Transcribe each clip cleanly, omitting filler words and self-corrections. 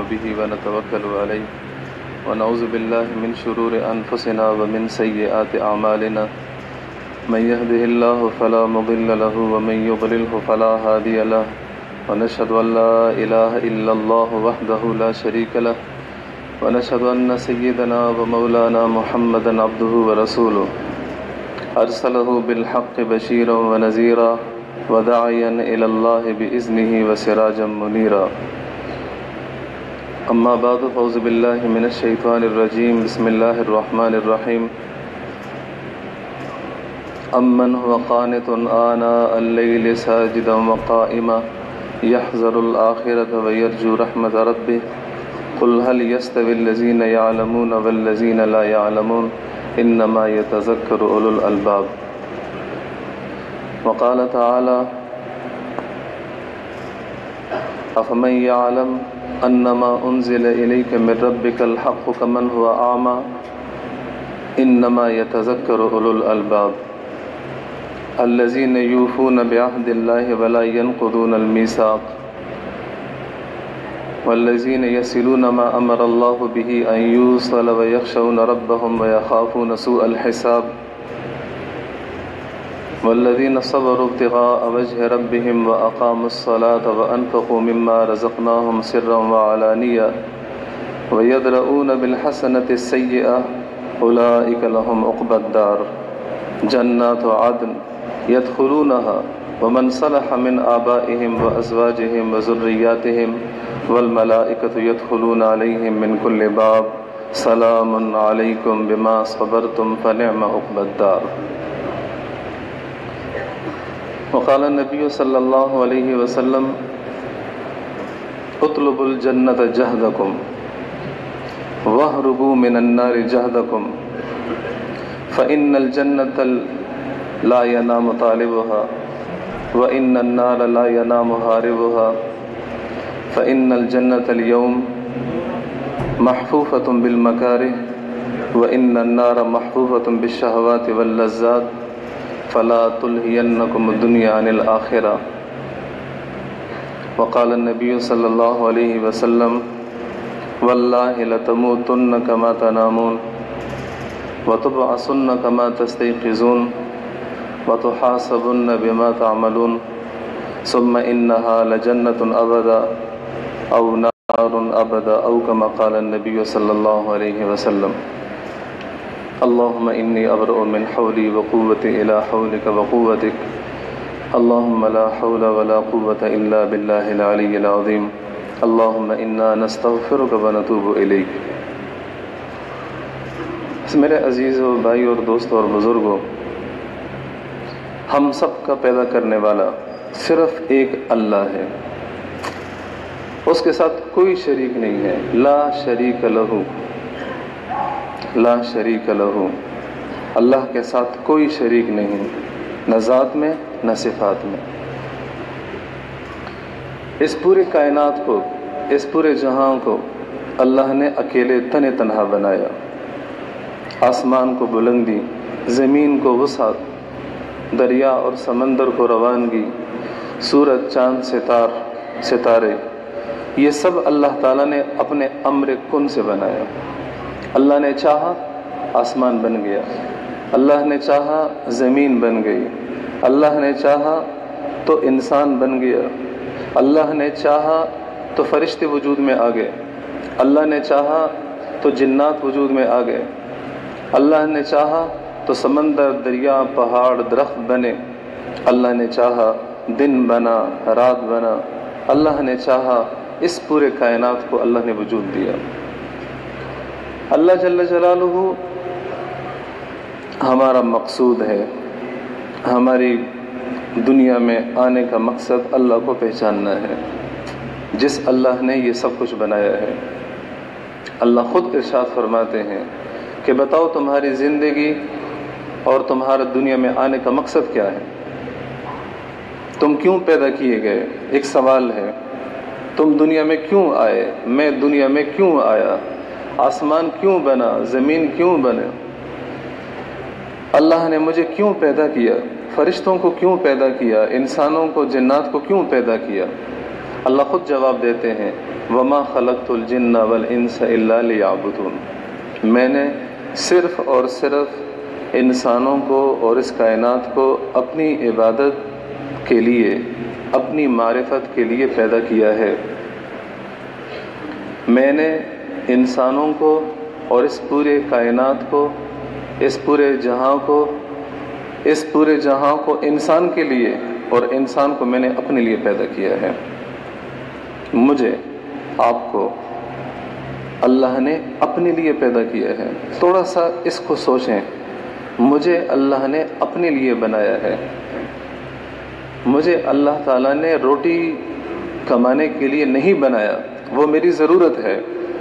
به ونتوكل عليه ونعوذ بالله من شرور أنفسنا ومن سيئات أعمالنا من يهده الله فلا مضل له ومن يضلله فلا هادي له ونشهد أن لا إله إلا الله وحده لا شريك له ونشهد أن سيدنا ومولانا محمدا عبده ورسوله أرسله بالحق بشيرا ونذيرا وداعيا إلى الله بإذنه وسراجا منيرا أما بعد فأعوذ بالله من الشيطان الرجيم بسم الله الرحمن الرحيم أمن هو قانت آناء الليل ساجدا وقائما يحذر الآخرة ويرجو رحمة ربه قل هل يستوي الذين يعلمون والذين لا يعلمون إنما يتذكر أولو الألباب وقال تعالى أفمن يعلم أنما أنزل إليك من ربك الحق كمن هو أعمى إنما يتذكر أولو الألباب الذين يوفون بعهد الله ولا ينقضون الميثاق والذين يصلون ما أمر الله به أن يوصل ويخشون ربهم ويخافون سوء الحساب والذين صبروا ابتغاء وجه ربهم وأقاموا الصلاة وأنفقوا مما رزقناهم سرا وعلانية ويدرؤون بالحسنة السيئة أولئك لهم عقبى الدار جنات عدن يدخلونها ومن صلح من آبائهم وأزواجهم وذرياتهم والملائكة يدخلون عليهم من كل باب سلام عليكم بما صبرتم فنعم عقبى الدار وقال النبي صلى الله عليه وسلم اطلبوا الجنة جهدكم واهربوا من النار جهدكم فإن الجنة لا ينام طالبها وإن النار لا ينام هاربها فإن الجنة اليوم محفوفة بالمكاره وإن النار محفوفة بالشهوات واللذات فلا تلهينكم الدنيا عن الآخرة وقال النبي صلى الله عليه وسلم والله لتموتن كما تنامون وتبعثن كما تستيقظون وتحاسبن بما تعملون ثم إنها لجنة أبدا أو نار أبدا أو كما قال النبي صلى الله عليه وسلم اللهم إني أبرأ من حولي وقوتي إلى حولك وقوتك اللهم لا حول ولا قوة إلا بالله العلي العظيم اللهم إنا نستغفرك ونتوب إليك میرے عزیزو بھائی اور دوستو اور بزرگوں، ہم سب کا پیدا کرنے والا صرف ایک اللہ ہے، اس کے ساتھ کوئی شریک نہیں ہے، لا شریک لہو، لا شریک لہو، اللہ کے ساتھ کوئی شریک نہیں، نہ ذات میں نہ صفات میں۔ اس پورے کائنات کو، اس پورے جہاں کو اللہ نے اکیلے تن تنہا بنایا، آسمان کو بلندی، زمین کو وسعت، دریا اور سمندر کو روانگی، سورج چاند ستارے، یہ سب اللہ تعالیٰ نے اپنے امر کن سے بنایا۔ اللہ نے چاہا آسمان بن گیا، اللہ نے چاہا زمین بن گئی، اللہ نے چاہا تو انسان بن گیا، اللہ نے چاہا تو فرشتے وجود میں آ گئے، اللہ نے چاہا تو جنات وجود میں آ گئے، اللہ نے چاہا تو سمندر، دریا، پہاڑ، درخت بنے، اللہ نے چاہا دن بنا، رات بنا، اللہ نے چاہا اس پورے کائنات کو اللہ نے وجود دیا۔ اللہ جل جلالہ ہمارا مقصود ہے، ہماری دنیا میں آنے کا مقصد اللہ کو پہچاننا ہے، جس اللہ نے یہ سب کچھ بنایا ہے۔ اللہ خود ارشاد فرماتے ہیں کہ بتاؤ تمہاری زندگی اور تمہارا دنیا میں آنے کا مقصد کیا ہے؟ تم کیوں پیدا کیے گئے؟ ایک سوال ہے، تم دنیا میں کیوں آئے؟ میں دنیا میں کیوں آیا؟ آسمان کیوں بنا؟ زمین کیوں بنے؟ اللہ نے مجھے کیوں پیدا کیا؟ فرشتوں کو کیوں پیدا کیا؟ انسانوں کو، جنات کو کیوں پیدا کیا؟ اللہ خود جواب دیتے ہیں وما خلقت الجن والانس الا لیعبدون، میں نے صرف اور صرف انسانوں کو اور اس کائنات کو اپنی عبادت کے لیے، اپنی معرفت کے لیے پیدا کیا ہے۔ میں نے انسانوں کو اور اس پورے کائنات کو، اس پورے جہاں کو انسان کے لیے، اور انسان کو میں نے اپنے لیے پیدا کیا ہے۔ مجھے، آپ کو اللہ نے اپنے لیے پیدا کیا ہے۔ تھوڑا سا اس کو سوچیں، مجھے اللہ نے اپنے لیے بنایا ہے۔ مجھے اللہ تعالیٰ نے روٹی کمانے کے لیے نہیں بنایا، وہ میری ضرورت ہے۔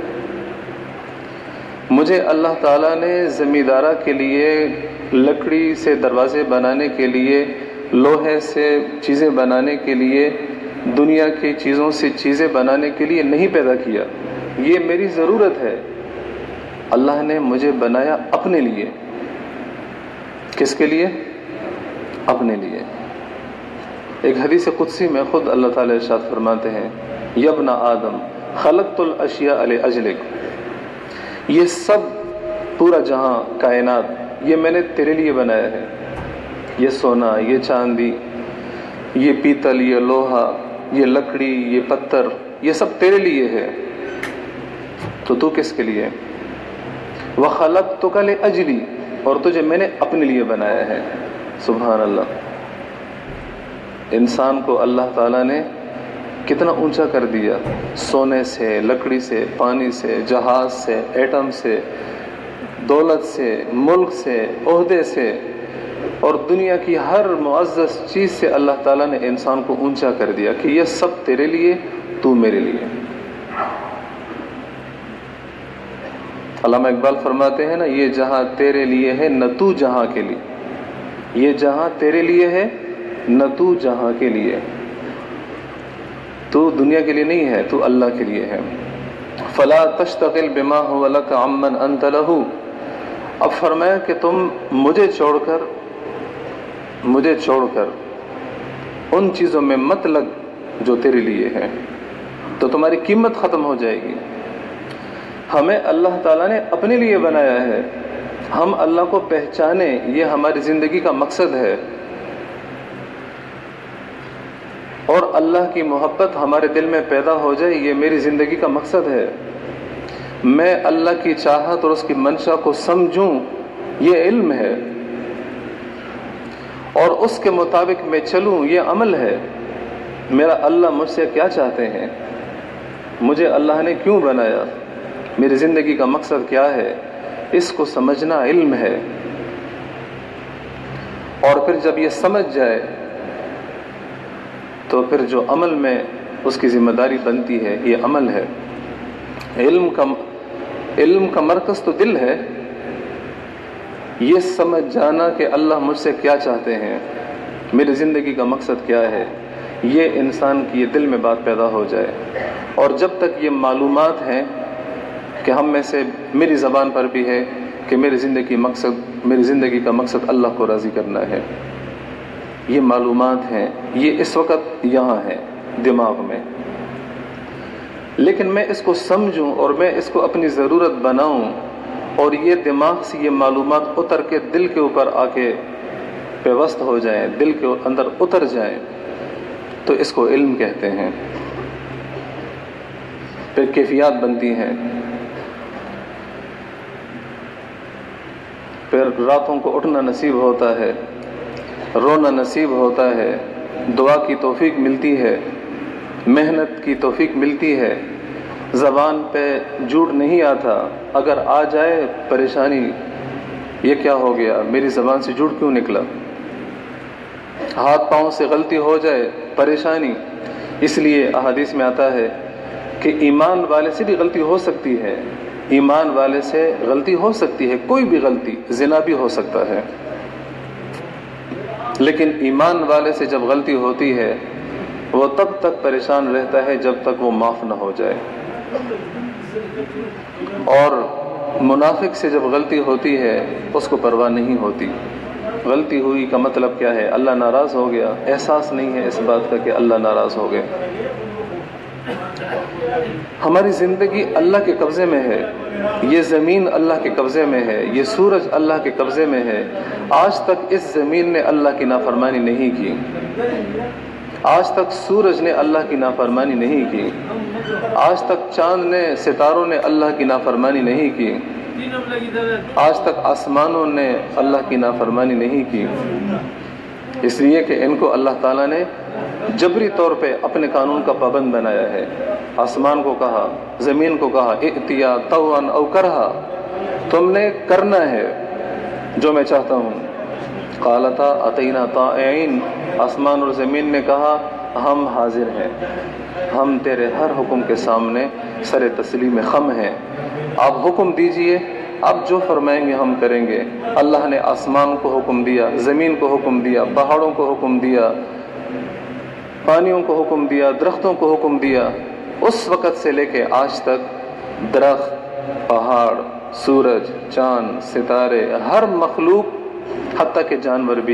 مجھے اللہ تعالیٰ نے زمیندارہ کے لیے لکڑی سے دروازے بنانے کے لیے، لوہے سے چیزیں بنانے کے لیے، دنیا کی چیزوں سے چیزیں بنانے کے لیے نہیں پیدا کیا، یہ میری ضرورت ہے۔ اللہ نے مجھے بنایا اپنے لیے۔ کس کے لیے؟ اپنے لیے۔ ایک حدیث قدسی میں خود اللہ تعالیٰ ارشاد فرماتے ہیں یا ابن آدم خلقت الاشیاء لاجلک، یہ سب پورا جہاں کائنات یہ میں نے تیرے لیے بنایا ہے۔ یہ سونا، یہ چاندی، یہ پیتل، یہ لوہا، یہ لکڑی، یہ پتھر، یہ سب تیرے لیے ہے، تو کس کے لیے؟ وَخَلَقْتُكَ لِأَجْلِي، اور تجھے میں نے اپنے لیے بنایا ہے۔ سبحان اللہ۔ انسان کو اللہ تعالیٰ نے کتنا اونچا کر دیا، سونے سے، لکڑی سے، پانی سے، جہاز سے، ایٹم سے، دولت سے، ملک سے، عہدے سے، اور دنیا کی ہر معزز چیز سے اللہ تعالیٰ نے انسان کو اونچا کر دیا کہ یہ سب تیرے لیے، تو میرے لیے۔ علامہ اقبال فرماتے ہیں نا، یہ جہاں تیرے لیے ہے نہ تو جہاں کے لیے، یہ جہاں تیرے لیے ہے نہ تو جہاں کے لیے، تو دنیا کے لیے نہیں ہے، تو اللہ کے لیے ہے۔ فلا تشتغل بما هو لك عمن انت له، اب فرمایا کہ تم مجھے چھوڑ کر ان چیزوں میں مت لگ جو تیرے لیے ہے، تو تمہاری قیمت ختم ہو جائے گی۔ ہمیں اللہ تعالیٰ نے اپنے لیے بنایا ہے، ہم اللہ کو پہچانے، یہ ہماری زندگی کا مقصد ہے، اور اللہ کی محبت ہمارے دل میں پیدا ہو جائے، یہ میری زندگی کا مقصد ہے۔ میں اللہ کی چاہت اور اس کی منشا کو سمجھوں، یہ علم ہے، اور اس کے مطابق میں چلوں، یہ عمل ہے۔ میرا اللہ مجھ سے کیا چاہتے ہیں، مجھے اللہ نے کیوں بنایا، میری زندگی کا مقصد کیا ہے، اس کو سمجھنا علم ہے۔ اور پھر جب یہ سمجھ جائے تو پھر جو عمل میں اس کی ذمہ داری بنتی ہے، یہ عمل ہے۔ علم کا مرکز تو دل ہے، یہ سمجھ جانا کہ اللہ مجھ سے کیا چاہتے ہیں، میری زندگی کا مقصد کیا ہے، یہ انسان کی یہ دل میں بات پیدا ہو جائے۔ اور جب تک یہ معلومات ہیں کہ ہم میں سے، میری زبان پر بھی ہے کہ میری زندگی کا مقصد اللہ کو راضی کرنا ہے، یہ معلومات ہیں، یہ اس وقت یہاں ہے دماغ میں، لیکن میں اس کو سمجھوں اور میں اس کو اپنی ضرورت بناؤں، اور یہ دماغ سے یہ معلومات اتر کے دل کے اوپر آ کے پیوست ہو جائیں، دل کے اندر اتر جائیں، تو اس کو علم کہتے ہیں۔ پھر کیفیات بنتی ہیں، پھر راتوں کو اٹھنا نصیب ہوتا ہے، رونا نصیب ہوتا ہے، دعا کی توفیق ملتی ہے، محنت کی توفیق ملتی ہے، زبان پہ جھوٹ نہیں آتا، اگر آ جائے پریشانی، یہ کیا ہو گیا، میری زبان سے جھوٹ کیوں نکلا، ہاتھ پاؤں سے غلطی ہو جائے پریشانی۔ اس لیے احادیث میں آتا ہے کہ ایمان والے سے بھی غلطی ہو سکتی ہے، ایمان والے سے غلطی ہو سکتی ہے، کوئی بھی غلطی، زنا بھی ہو سکتا ہے، لیکن ایمان والے سے جب غلطی ہوتی ہے وہ تب تک پریشان رہتا ہے جب تک وہ معاف نہ ہو جائے، اور منافق سے جب غلطی ہوتی ہے اس کو پرواہ نہیں ہوتی۔ غلطی ہوئی کا مطلب کیا ہے، اللہ ناراض ہو گیا، احساس نہیں ہے اس بات کا کہ اللہ ناراض ہو گیا۔ ہماری زندگی اللہ کے قبضے میں ہے، یہ زمین اللہ کے قبضے میں ہے، یہ سورج اللہ کے قبضے میں ہے۔ آج تک اس زمین نے اللہ کی نافرمانی نہیں کی، آج تک سورج نے اللہ کی نافرمانی نہیں کی، آج تک چاند نے، ستاروں نے اللہ کی نافرمانی نہیں کی، آج تک آسمانوں نے اللہ کی نافرمانی نہیں کی، اس لیے کہ ان کو اللہ تعالیٰ نے جبری طور پہ اپنے قانون کا پابند بنایا ہے۔ آسمان کو کہا، زمین کو کہا، ائتیا طوعا او کرہا، تم نے کرنا ہے جو میں چاہتا ہوں۔ قالتا اتینا طائعین، آسمان اور زمین نے کہا ہم حاضر ہیں، ہم تیرے ہر حکم کے سامنے سر تسلیم خم ہیں، آپ حکم دیجئے، آپ جو فرمائیں گے ہم کریں گے۔ اللہ نے آسمان کو حکم دیا، زمین کو حکم دیا، پہاڑوں کو حکم دیا، پانیوں کو حکم دیا، درختوں کو حکم دیا۔ اس وقت سے لے کے آج تک درخت، پہاڑ، سورج، چاند، ستارے، ہر مخلوق حتیٰ کہ جانور بھی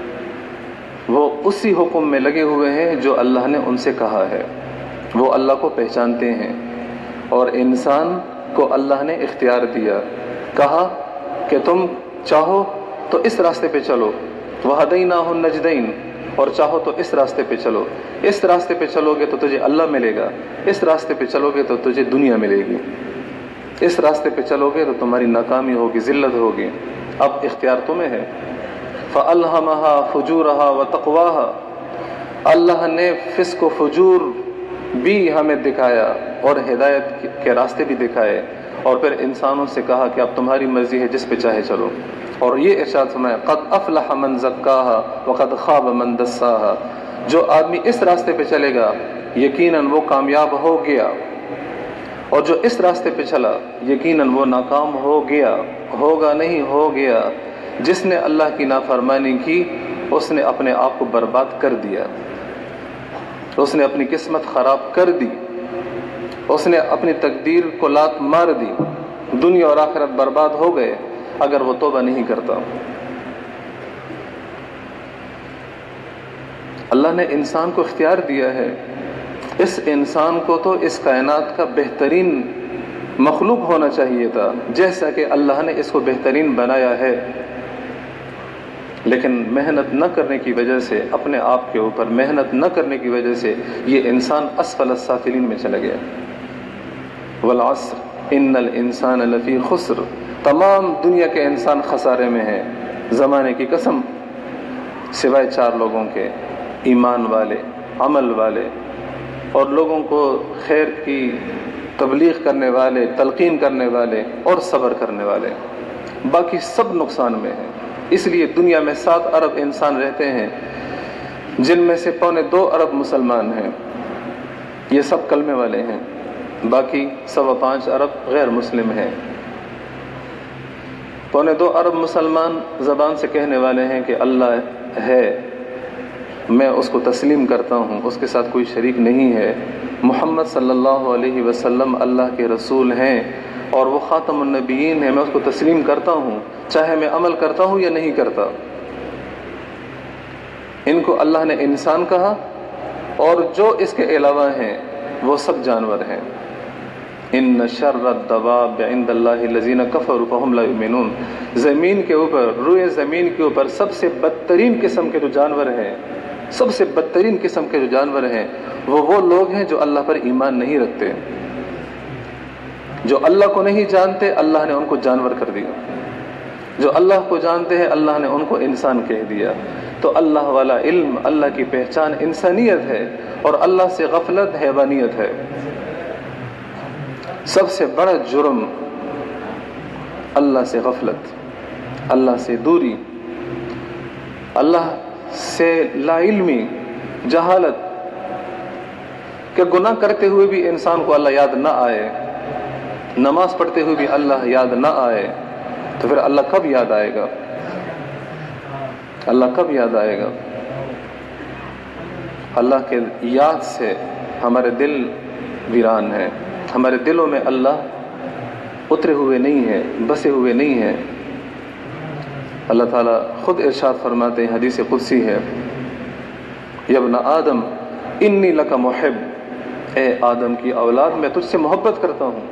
وہ اسی حکم میں لگے ہوئے ہیں جو اللہ نے ان سے کہا ہے، وہ اللہ کو پہچانتے ہیں۔ اور انسان کو اللہ نے اختیار دیا، کہا کہ تم چاہو تو اس راستے پہ چلو، وَهَدَيْنَاهُ النَّجْدَيْنِ، اور چاہو تو اس راستے پہ چلو، اس راستے پہ چلو گے تو تجھے اللہ ملے گا، اس راستے پہ چلو گے تو تجھے دنیا ملے گی، اس راستے پہ چلو گے تو تمہاری ناکامی ہوگی، ذلت ہوگی۔ اب اختیار تمہیں ہے۔ فَأَلْهَمَهَا فُجُورَهَا وَتَقْوَاهَا، اللہ نے فسق و فجور بھی ہمیں دکھایا اور ہدایت کے راستے بھی دکھائے، اور پھر انسانوں سے کہا کہ اب تمہاری مرضی ہے، جس پہ چاہے چلو۔ اور یہ ارشاد فرمایا قد افلح من زکاہا وقد خاب من دساہا، جو آدمی اس راستے پہ چلے گا یقیناً وہ کامیاب ہو گیا، اور جو اس راستے پہ چلا یقیناً وہ ناکام ہو گیا، ہوگا نہیں ہو گیا۔ جس نے اللہ کی نافرمانی کی اس نے اپنے آپ کو برباد کر دیا، اس نے اپنی قسمت خراب کر دی، اس نے اپنی تقدیر کو لات مار دی، دنیا اور آخرت برباد ہو گئے اگر وہ توبہ نہیں کرتا۔ اللہ نے انسان کو اختیار دیا ہے، اس انسان کو تو اس کائنات کا بہترین مخلوق ہونا چاہیے تھا، جیسا کہ اللہ نے اس کو بہترین بنایا ہے، لیکن محنت نہ کرنے کی وجہ سے، اپنے آپ کے اوپر محنت نہ کرنے کی وجہ سے یہ انسان اسفل السافلین میں چلا گیا۔ والعصر ان الانسان لفی خسر، تمام دنیا کے انسان خسارے میں ہیں، زمانے کی قسم، سوائے 4 لوگوں کے، ایمان والے، عمل والے، اور لوگوں کو خیر کی تبلیغ کرنے والے، تلقین کرنے والے اور صبر کرنے والے، باقی سب نقصان میں ہیں۔ اس لیے دنیا میں 7 ارب انسان رہتے ہیں، جن میں سے 2.25 ارب مسلمان ہیں، یہ سب کلمے والے ہیں، باقی 5.25 ارب غیر مسلم ہیں۔ 2.25 ارب مسلمان زبان سے کہنے والے ہیں کہ اللہ ہے، میں اس کو تسلیم کرتا ہوں، اس کے ساتھ کوئی شریک نہیں ہے، محمد صلی اللہ علیہ وسلم اللہ کے رسول ہیں اور وہ خاتم النبیین ہیں، میں اس کو تسلیم کرتا ہوں چاہے میں عمل کرتا ہوں یا نہیں کرتا۔ ان کو اللہ نے انسان کہا، اور جو اس کے علاوہ ہیں وہ سب جانور ہیں۔ ان شر الدواب عند اللہ الذین کفروا فہم لا یؤمنون، زمین کے اوپر، روئے زمین کے اوپر سب سے بدترین قسم کے جو جانور ہیں، سب سے بدترین قسم کے جو جانور ہیں وہ لوگ ہیں جو اللہ پر ایمان نہیں رکھتے، جو اللہ کو نہیں جانتے، اللہ نے ان کو جانور کر دیا، جو اللہ کو جانتے ہیں اللہ نے ان کو انسان کہہ دیا۔ تو اللہ والا علم، اللہ کی پہچان انسانیت ہے، اور اللہ سے غفلت حیوانیت ہے۔ سب سے بڑا جرم اللہ سے غفلت، اللہ سے دوری، اللہ سے لا علمی، جہالت، کہ گناہ کرتے ہوئے بھی انسان کو اللہ یاد نہ آئے، نماز پڑھتے ہوئے بھی اللہ یاد نہ آئے، تو پھر اللہ کب یاد آئے گا؟ اللہ کب یاد آئے گا؟ اللہ کے یاد سے ہمارے دل ویران ہیں، ہمارے دلوں میں اللہ اترے ہوئے نہیں ہیں، بسے ہوئے نہیں ہیں۔ اللہ تعالیٰ خود ارشاد فرماتے ہیں، حدیث قدسی ہے، یا ابن آدم انی لک محب، اے آدم کی اولاد میں تجھ سے محبت کرتا ہوں.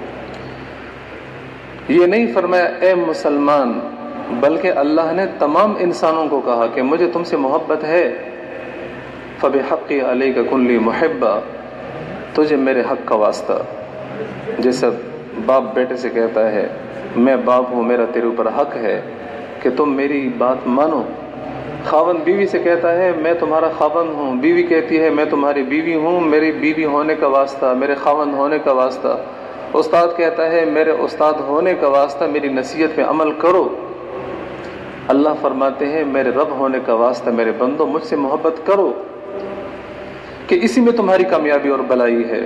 یہ نہیں فرمایا اے مسلمان، بلکہ اللہ نے تمام انسانوں کو کہا کہ مجھے تم سے محبت ہے. فَبِحَقِّ عَلَيْكَ كُن لِّي مُحِبًّا، تجھے میرے حق کا واسطہ. جیسے باپ بیٹے سے کہتا ہے میں باپ ہوں، میرا تیرے اوپر حق ہے کہ تم میری بات مانو. خاوند بیوی سے کہتا ہے میں تمہارا خاوند ہوں، بیوی کہتی ہے میں تمہاری بیوی ہوں، میری بیوی ہونے کا واسطہ، میرے خاوند ہونے کا واسطہ. استاد کہتا ہے میرے استاد ہونے کا واسطہ، میری نصیحت پہ عمل کرو. اللہ فرماتے ہیں میرے رب ہونے کا واسطہ میرے بندو مجھ سے محبت کرو، کہ اسی میں تمہاری کامیابی اور بلائی ہے.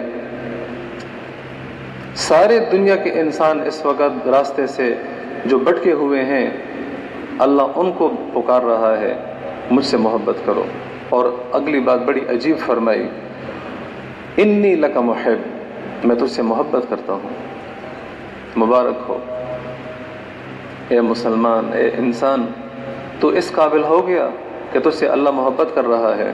سارے دنیا کے انسان اس وقت راستے سے جو بھٹکے ہوئے ہیں، اللہ ان کو پکار رہا ہے مجھ سے محبت کرو. اور اگلی بات بڑی عجیب فرمائی، انی لک محب، میں تجھ سے محبت کرتا ہوں. مبارک ہو اے مسلمان، اے انسان، تو اس قابل ہو گیا کہ تجھ سے اللہ محبت کر رہا ہے.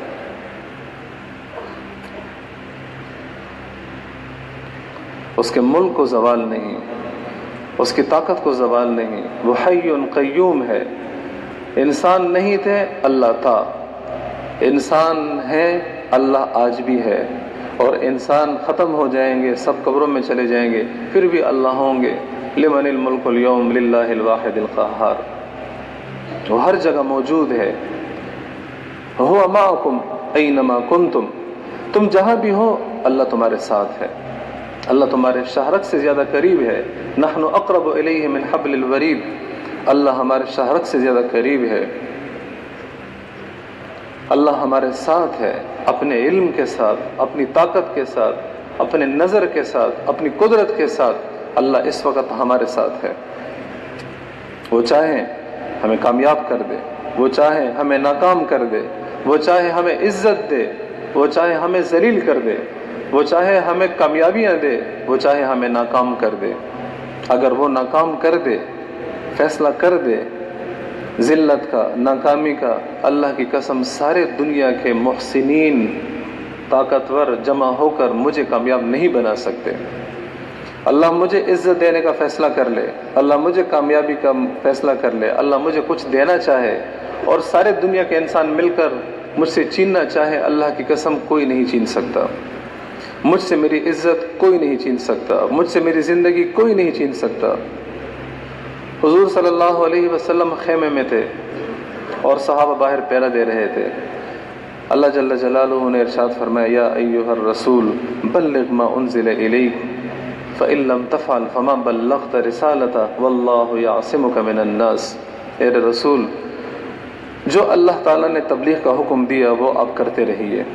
اس کے ملک کو زوال نہیں، اس کی طاقت کو زوال نہیں. وہ حی قیوم ہے. انسان نہیں تھے، اللہ تھا. انسان ہے، اللہ آج بھی ہے. اور انسان ختم ہو جائیں گے، سب قبروں میں چلے جائیں گے، پھر بھی اللہ ہوں گے. لمن الملک اليوم للہ الواحد القہار. وہ ہر جگہ موجود ہے. هو معکم اینما کنتم، تم جہاں بھی ہو اللہ تمہارے ساتھ ہے. اللہ تمہارے شہرک سے زیادہ قریب ہے. نحن اقرب الیہ من حبل الورید، اللہ ہمارے شہرک سے زیادہ قریب ہے. اللہ ہمارے ساتھ ہے، اپنے علم کے ساتھ، اپنی طاقت کے ساتھ، اپنے نظر کے ساتھ، اپنی قدرت کے ساتھ. اللہ اس وقت ہمارے ساتھ ہے. وہ چاہے ہمیں کامیاب کر دے، وہ چاہے ہمیں ناکام کر دے، وہ چاہے ہمیں عزت دے، وہ چاہے ہمیں ذلیل کر دے، وہ چاہے ہمیں کامیابیاں دے، وہ چاہے ہمیں ناکام کر دے. اگر وہ ناکام کر دے، فیصلہ کر دے ذلت کا، ناکامی کا، اللہ کی قسم سارے دنیا کے محسنین طاقتور جمع ہو کر مجھے کامیاب نہیں بنا سکتے. اللہ مجھے عزت دینے کا فیصلہ کر لے، اللہ مجھے کامیابی کا فیصلہ کر لے، اللہ مجھے کچھ دینا چاہے اور سارے دنیا کے انسان مل کر مجھ سے چھیننا چاہے، اللہ کی قسم کوئی نہیں چھین سکتا. مجھ سے میری عزت کوئی نہیں چھین سکتا، مجھ سے میری زندگی کوئی نہیں چھین سکتا. حضور صلی اللہ علیہ وسلم خیمے میں تھے اور صحابہ باہر پہرا دے رہے تھے. اللہ جل جلالہ نے ارشاد فرمایا یا ایھا الرسول بلغ ما انزل الیک فإن لم تفعل فما بلغت رسالتہ واللہ یعصمک من الناس. اے رسول، جو اللہ تعالیٰ نے تبلیغ کا حکم دیا وہ آپ کرتے رہیے.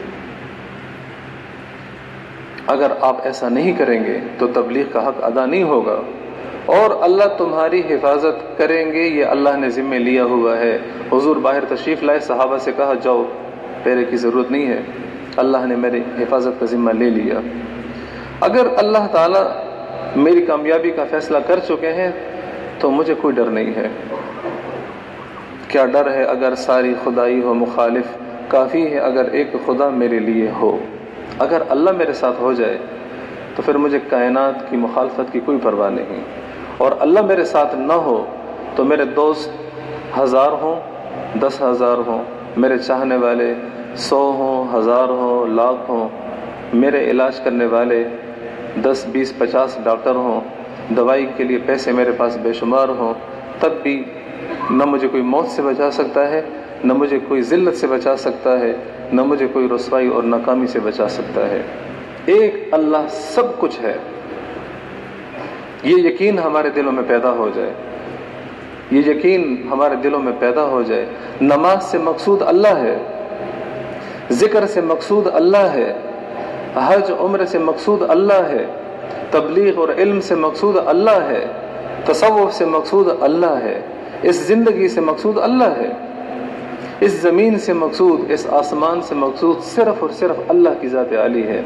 اگر آپ ایسا نہیں کریں گے تو تبلیغ کا حق ادا نہیں ہوگا اور اللہ تمہاری حفاظت کریں گے، یہ اللہ نے ذمہ لیا ہوا ہے. حضور باہر تشریف لائے، صحابہ سے کہا جاؤ، پہرے کی ضرورت نہیں ہے، اللہ نے میری حفاظت کا ذمہ لے لیا. اگر اللہ تعالیٰ میری کامیابی کا فیصلہ کر چکے ہیں تو مجھے کوئی ڈر نہیں ہے. کیا ڈر ہے اگر ساری خدائی ہو مخالف، کافی ہے اگر ایک خدا میرے لیے ہو. اگر اللہ میرے ساتھ ہو جائے تو پھر مجھے کائنات کی مخالفت کی کوئی پرواہ نہیں. اور اللہ میرے ساتھ نہ ہو تو میرے دوست 1000 ہوں 10,000 ہوں، میرے چاہنے والے 100 ہوں 1000 ہوں لاکھ ہوں، میرے علاج کرنے والے 10 20 50 ڈاکٹر ہوں، دوائی کے لیے پیسے میرے پاس بے شمار ہوں، تب بھی نہ مجھے کوئی موت سے بچا سکتا ہے، نہ مجھے کوئی ذلت سے بچا سکتا ہے، نہ مجھے کوئی رسوائی اور ناکامی سے بچا سکتا ہے. ایک اللہ سب کچھ ہے. یہ یقین ہمارے دلوں میں پیدا ہو جائے، یہ یقین ہمارے دلوں میں پیدا ہو جائے. نماز سے مقصود اللہ ہے، ذکر سے مقصود اللہ ہے، حج عمرے سے مقصود اللہ ہے، تبلیغ اور علم سے مقصود اللہ ہے، تصوف سے مقصود اللہ ہے، اس زندگی سے مقصود اللہ ہے، اس زمین سے مقصود، اس آسمان سے مقصود صرف اور صرف اللہ کی ذات عالی ہے.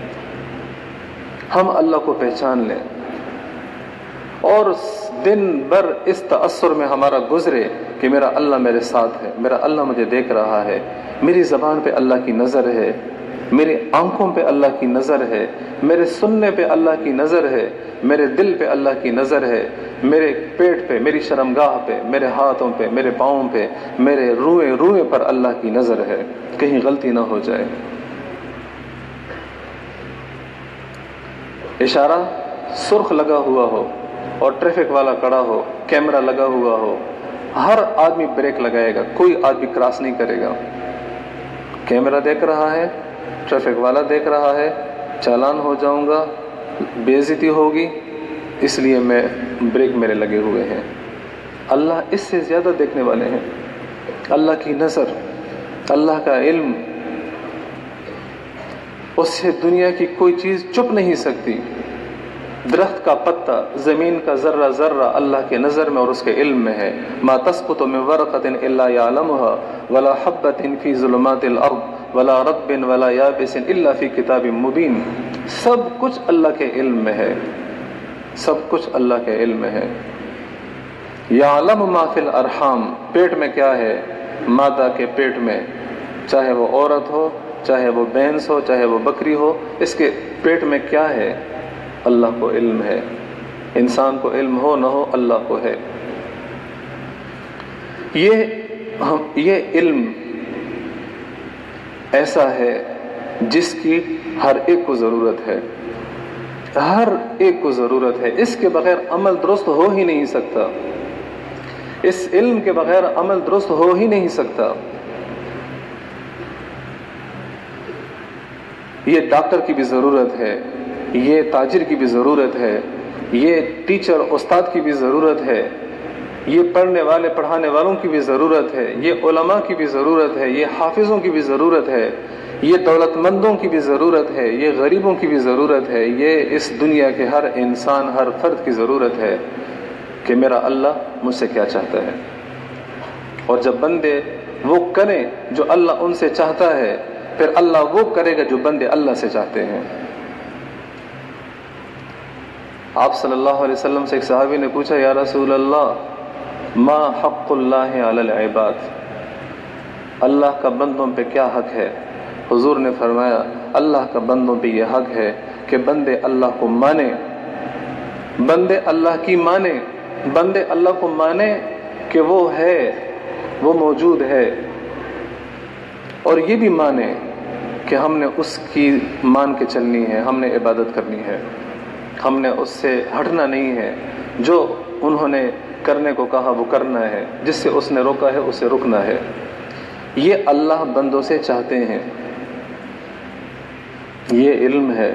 ہم اللہ کو پہچان لیں اور دن بھر اس تأثر میں ہمارا گزرے کہ میرا اللہ میرے ساتھ ہے، میرا اللہ مجھے دیکھ رہا ہے، میری زبان پہ اللہ کی نظر ہے، میری آنکھوں پہ اللہ کی نظر ہے، میرے سننے پہ اللہ کی نظر ہے، میرے دل پہ اللہ کی نظر ہے، میرے پیٹ پہ، میری شرمگاہ پہ، میرے ہاتھوں پہ، میرے پاؤں پہ، میرے روئے روئے پر اللہ کی نظر ہے، کہیں غلطی نہ ہو جائے۔ اشارہ سرخ لگا ہوا ہو اور ٹریفک والا کڑا ہو، کیمرہ لگا ہوا ہو، ہر آدمی بریک لگائے گا، کوئی آدمی کراس نہیں کرے گا۔ کیمرہ دیکھ رہا ہے، ٹریفک والا دیکھ رہا ہے، چالان ہو جاؤں گا، بے عزتی ہوگی، اس لیے میں بریک میرے لگے ہوئے ہیں۔ اللہ اس سے زیادہ دیکھنے والے ہیں۔ اللہ کی نظر، اللہ کا علم، اس سے دنیا کی کوئی چیز چپ نہیں سکتی۔ درخت کا پتا، زمین کا ذرہ ذرہ اللہ کے نظر میں اور اس کے علم میں ہے۔ ما تسقط من ورقۃ الا يعلمها ولا حبۃ فی ظلمات الارض ولا رطب ولا یابس الا فی کتاب مبین۔ سب کچھ اللہ کے علم میں ہے، سب کچھ اللہ کے علم میں ہے۔ یعلم ما فی الارحام، پیٹ میں کیا ہے، مادہ کے پیٹ میں، چاہے وہ عورت ہو، چاہے وہ بینس ہو، چاہے وہ بکری ہو، اس کے پیٹ میں کیا ہے، اللہ کو علم ہے۔ انسان کو علم ہو نہ ہو، اللہ کو ہے۔ یہ علم ایسا ہے جس کی ہر ایک کو ضرورت ہے، ہر ایک کو ضرورت ہے۔ اس کے بغیر عمل درست ہو ہی نہیں سکتا، اس علم کے بغیر عمل درست ہو ہی نہیں سکتا۔ یہ ڈاکٹر کی بھی ضرورت ہے، یہ تاجر کی بھی ضرورت ہے، یہ ٹیچر استاد کی بھی ضرورت ہے، یہ پڑھنے والے پڑھانے والوں کی بھی ضرورت ہے، یہ علماء کی بھی ضرورت ہے، یہ حافظوں کی بھی ضرورت ہے، یہ دولت مندوں کی بھی ضرورت ہے، یہ غریبوں کی بھی ضرورت ہے، یہ اس دنیا کے ہر انسان، ہر فرد کی ضرورت ہے کہ میرا اللہ مجھ سے کیا چاہتا ہے۔ اور جب بندے وہ کریں جو اللہ ان سے چاہتا ہے، پھر اللہ وہ کرے گا جو بندے اللہ سے چاہتے ہیں۔ آپ صلی اللہ علیہ وسلم سے ایک صحابی نے پوچھا، یا رسول اللہ ما حق اللہ علی العباد، اللہ کا بندوں پہ کیا حق ہے؟ حضور نے فرمایا، اللہ کا بندوں پہ یہ حق ہے کہ بندے اللہ کو مانے، بندے اللہ کی مانے، بندے اللہ کو مانے کہ وہ ہے، وہ موجود ہے، اور یہ بھی مانے کہ ہم نے اس کی مان کے چلنی ہے، ہم نے عبادت کرنی ہے، ہم نے اس سے ہٹنا نہیں ہے، جو انہوں نے کرنے کو کہا وہ کرنا ہے، جس سے اس نے روکا ہے اسے رکنا ہے۔ یہ اللہ بندوں سے چاہتے ہیں، یہ علم ہے،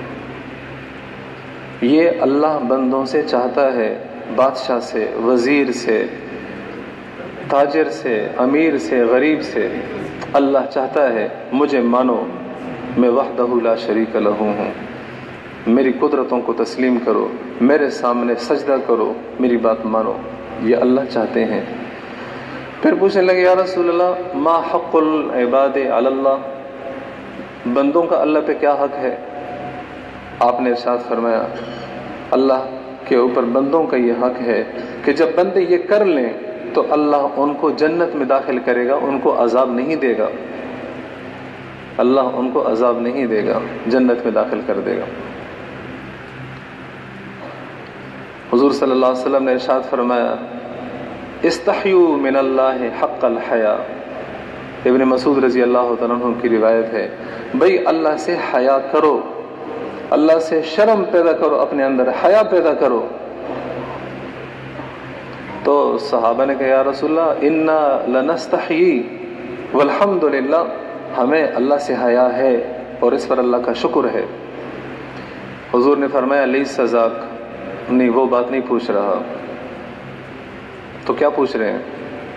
یہ اللہ بندوں سے چاہتا ہے، بادشاہ سے، وزیر سے، تاجر سے، امیر سے، غریب سے۔ اللہ چاہتا ہے مجھے مانو، میں وحدہ لا شریک لہ ہوں، میری قدرتوں کو تسلیم کرو، میرے سامنے سجدہ کرو، میری بات مانو۔ یہ اللہ چاہتے ہیں۔ پھر پوچھنے لگے، یا رسول اللہ ما حق العباد علی اللہ، بندوں کا اللہ پہ کیا حق ہے؟ آپ نے ارشاد فرمایا، اللہ کے اوپر بندوں کا یہ حق ہے کہ جب بندے یہ کر لیں تو اللہ ان کو جنت میں داخل کرے گا، ان کو عذاب نہیں دے گا، اللہ ان کو عذاب نہیں دے گا، جنت میں داخل کر دے گا۔ حضور صلی اللہ علیہ وسلم نے ارشاد فرمایا، استحیوا من اللہ حق الحیا۔ ابن مسعود رضی اللہ تعالیٰ عنہ کی روایت ہے، بھئی اللہ سے حیا کرو، اللہ سے شرم پیدا کرو، اپنے اندر حیا پیدا کرو۔ تو صحابہ نے کہا، یا رسول اللہ انا لنستحیی والحمد للہ، ہمیں اللہ سے حیا ہے اور اس پر اللہ کا شکر ہے۔ حضور نے فرمایا، لیس ذاک، نہیں وہ بات نہیں پوچھ رہا، تو کیا پوچھ رہے ہیں؟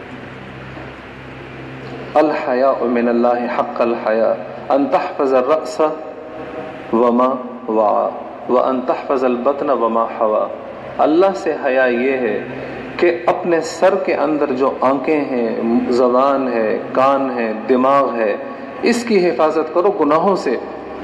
الحیاء من اللہ حق الحیاء ان تحفظ الرأس وما وعى وان تحفظ البطن وما حوى۔ اللہ سے حیا یہ ہے کہ اپنے سر کے اندر جو آنکھیں ہیں، زبان ہے، کان ہے، دماغ ہے، اس کی حفاظت کرو گناہوں سے۔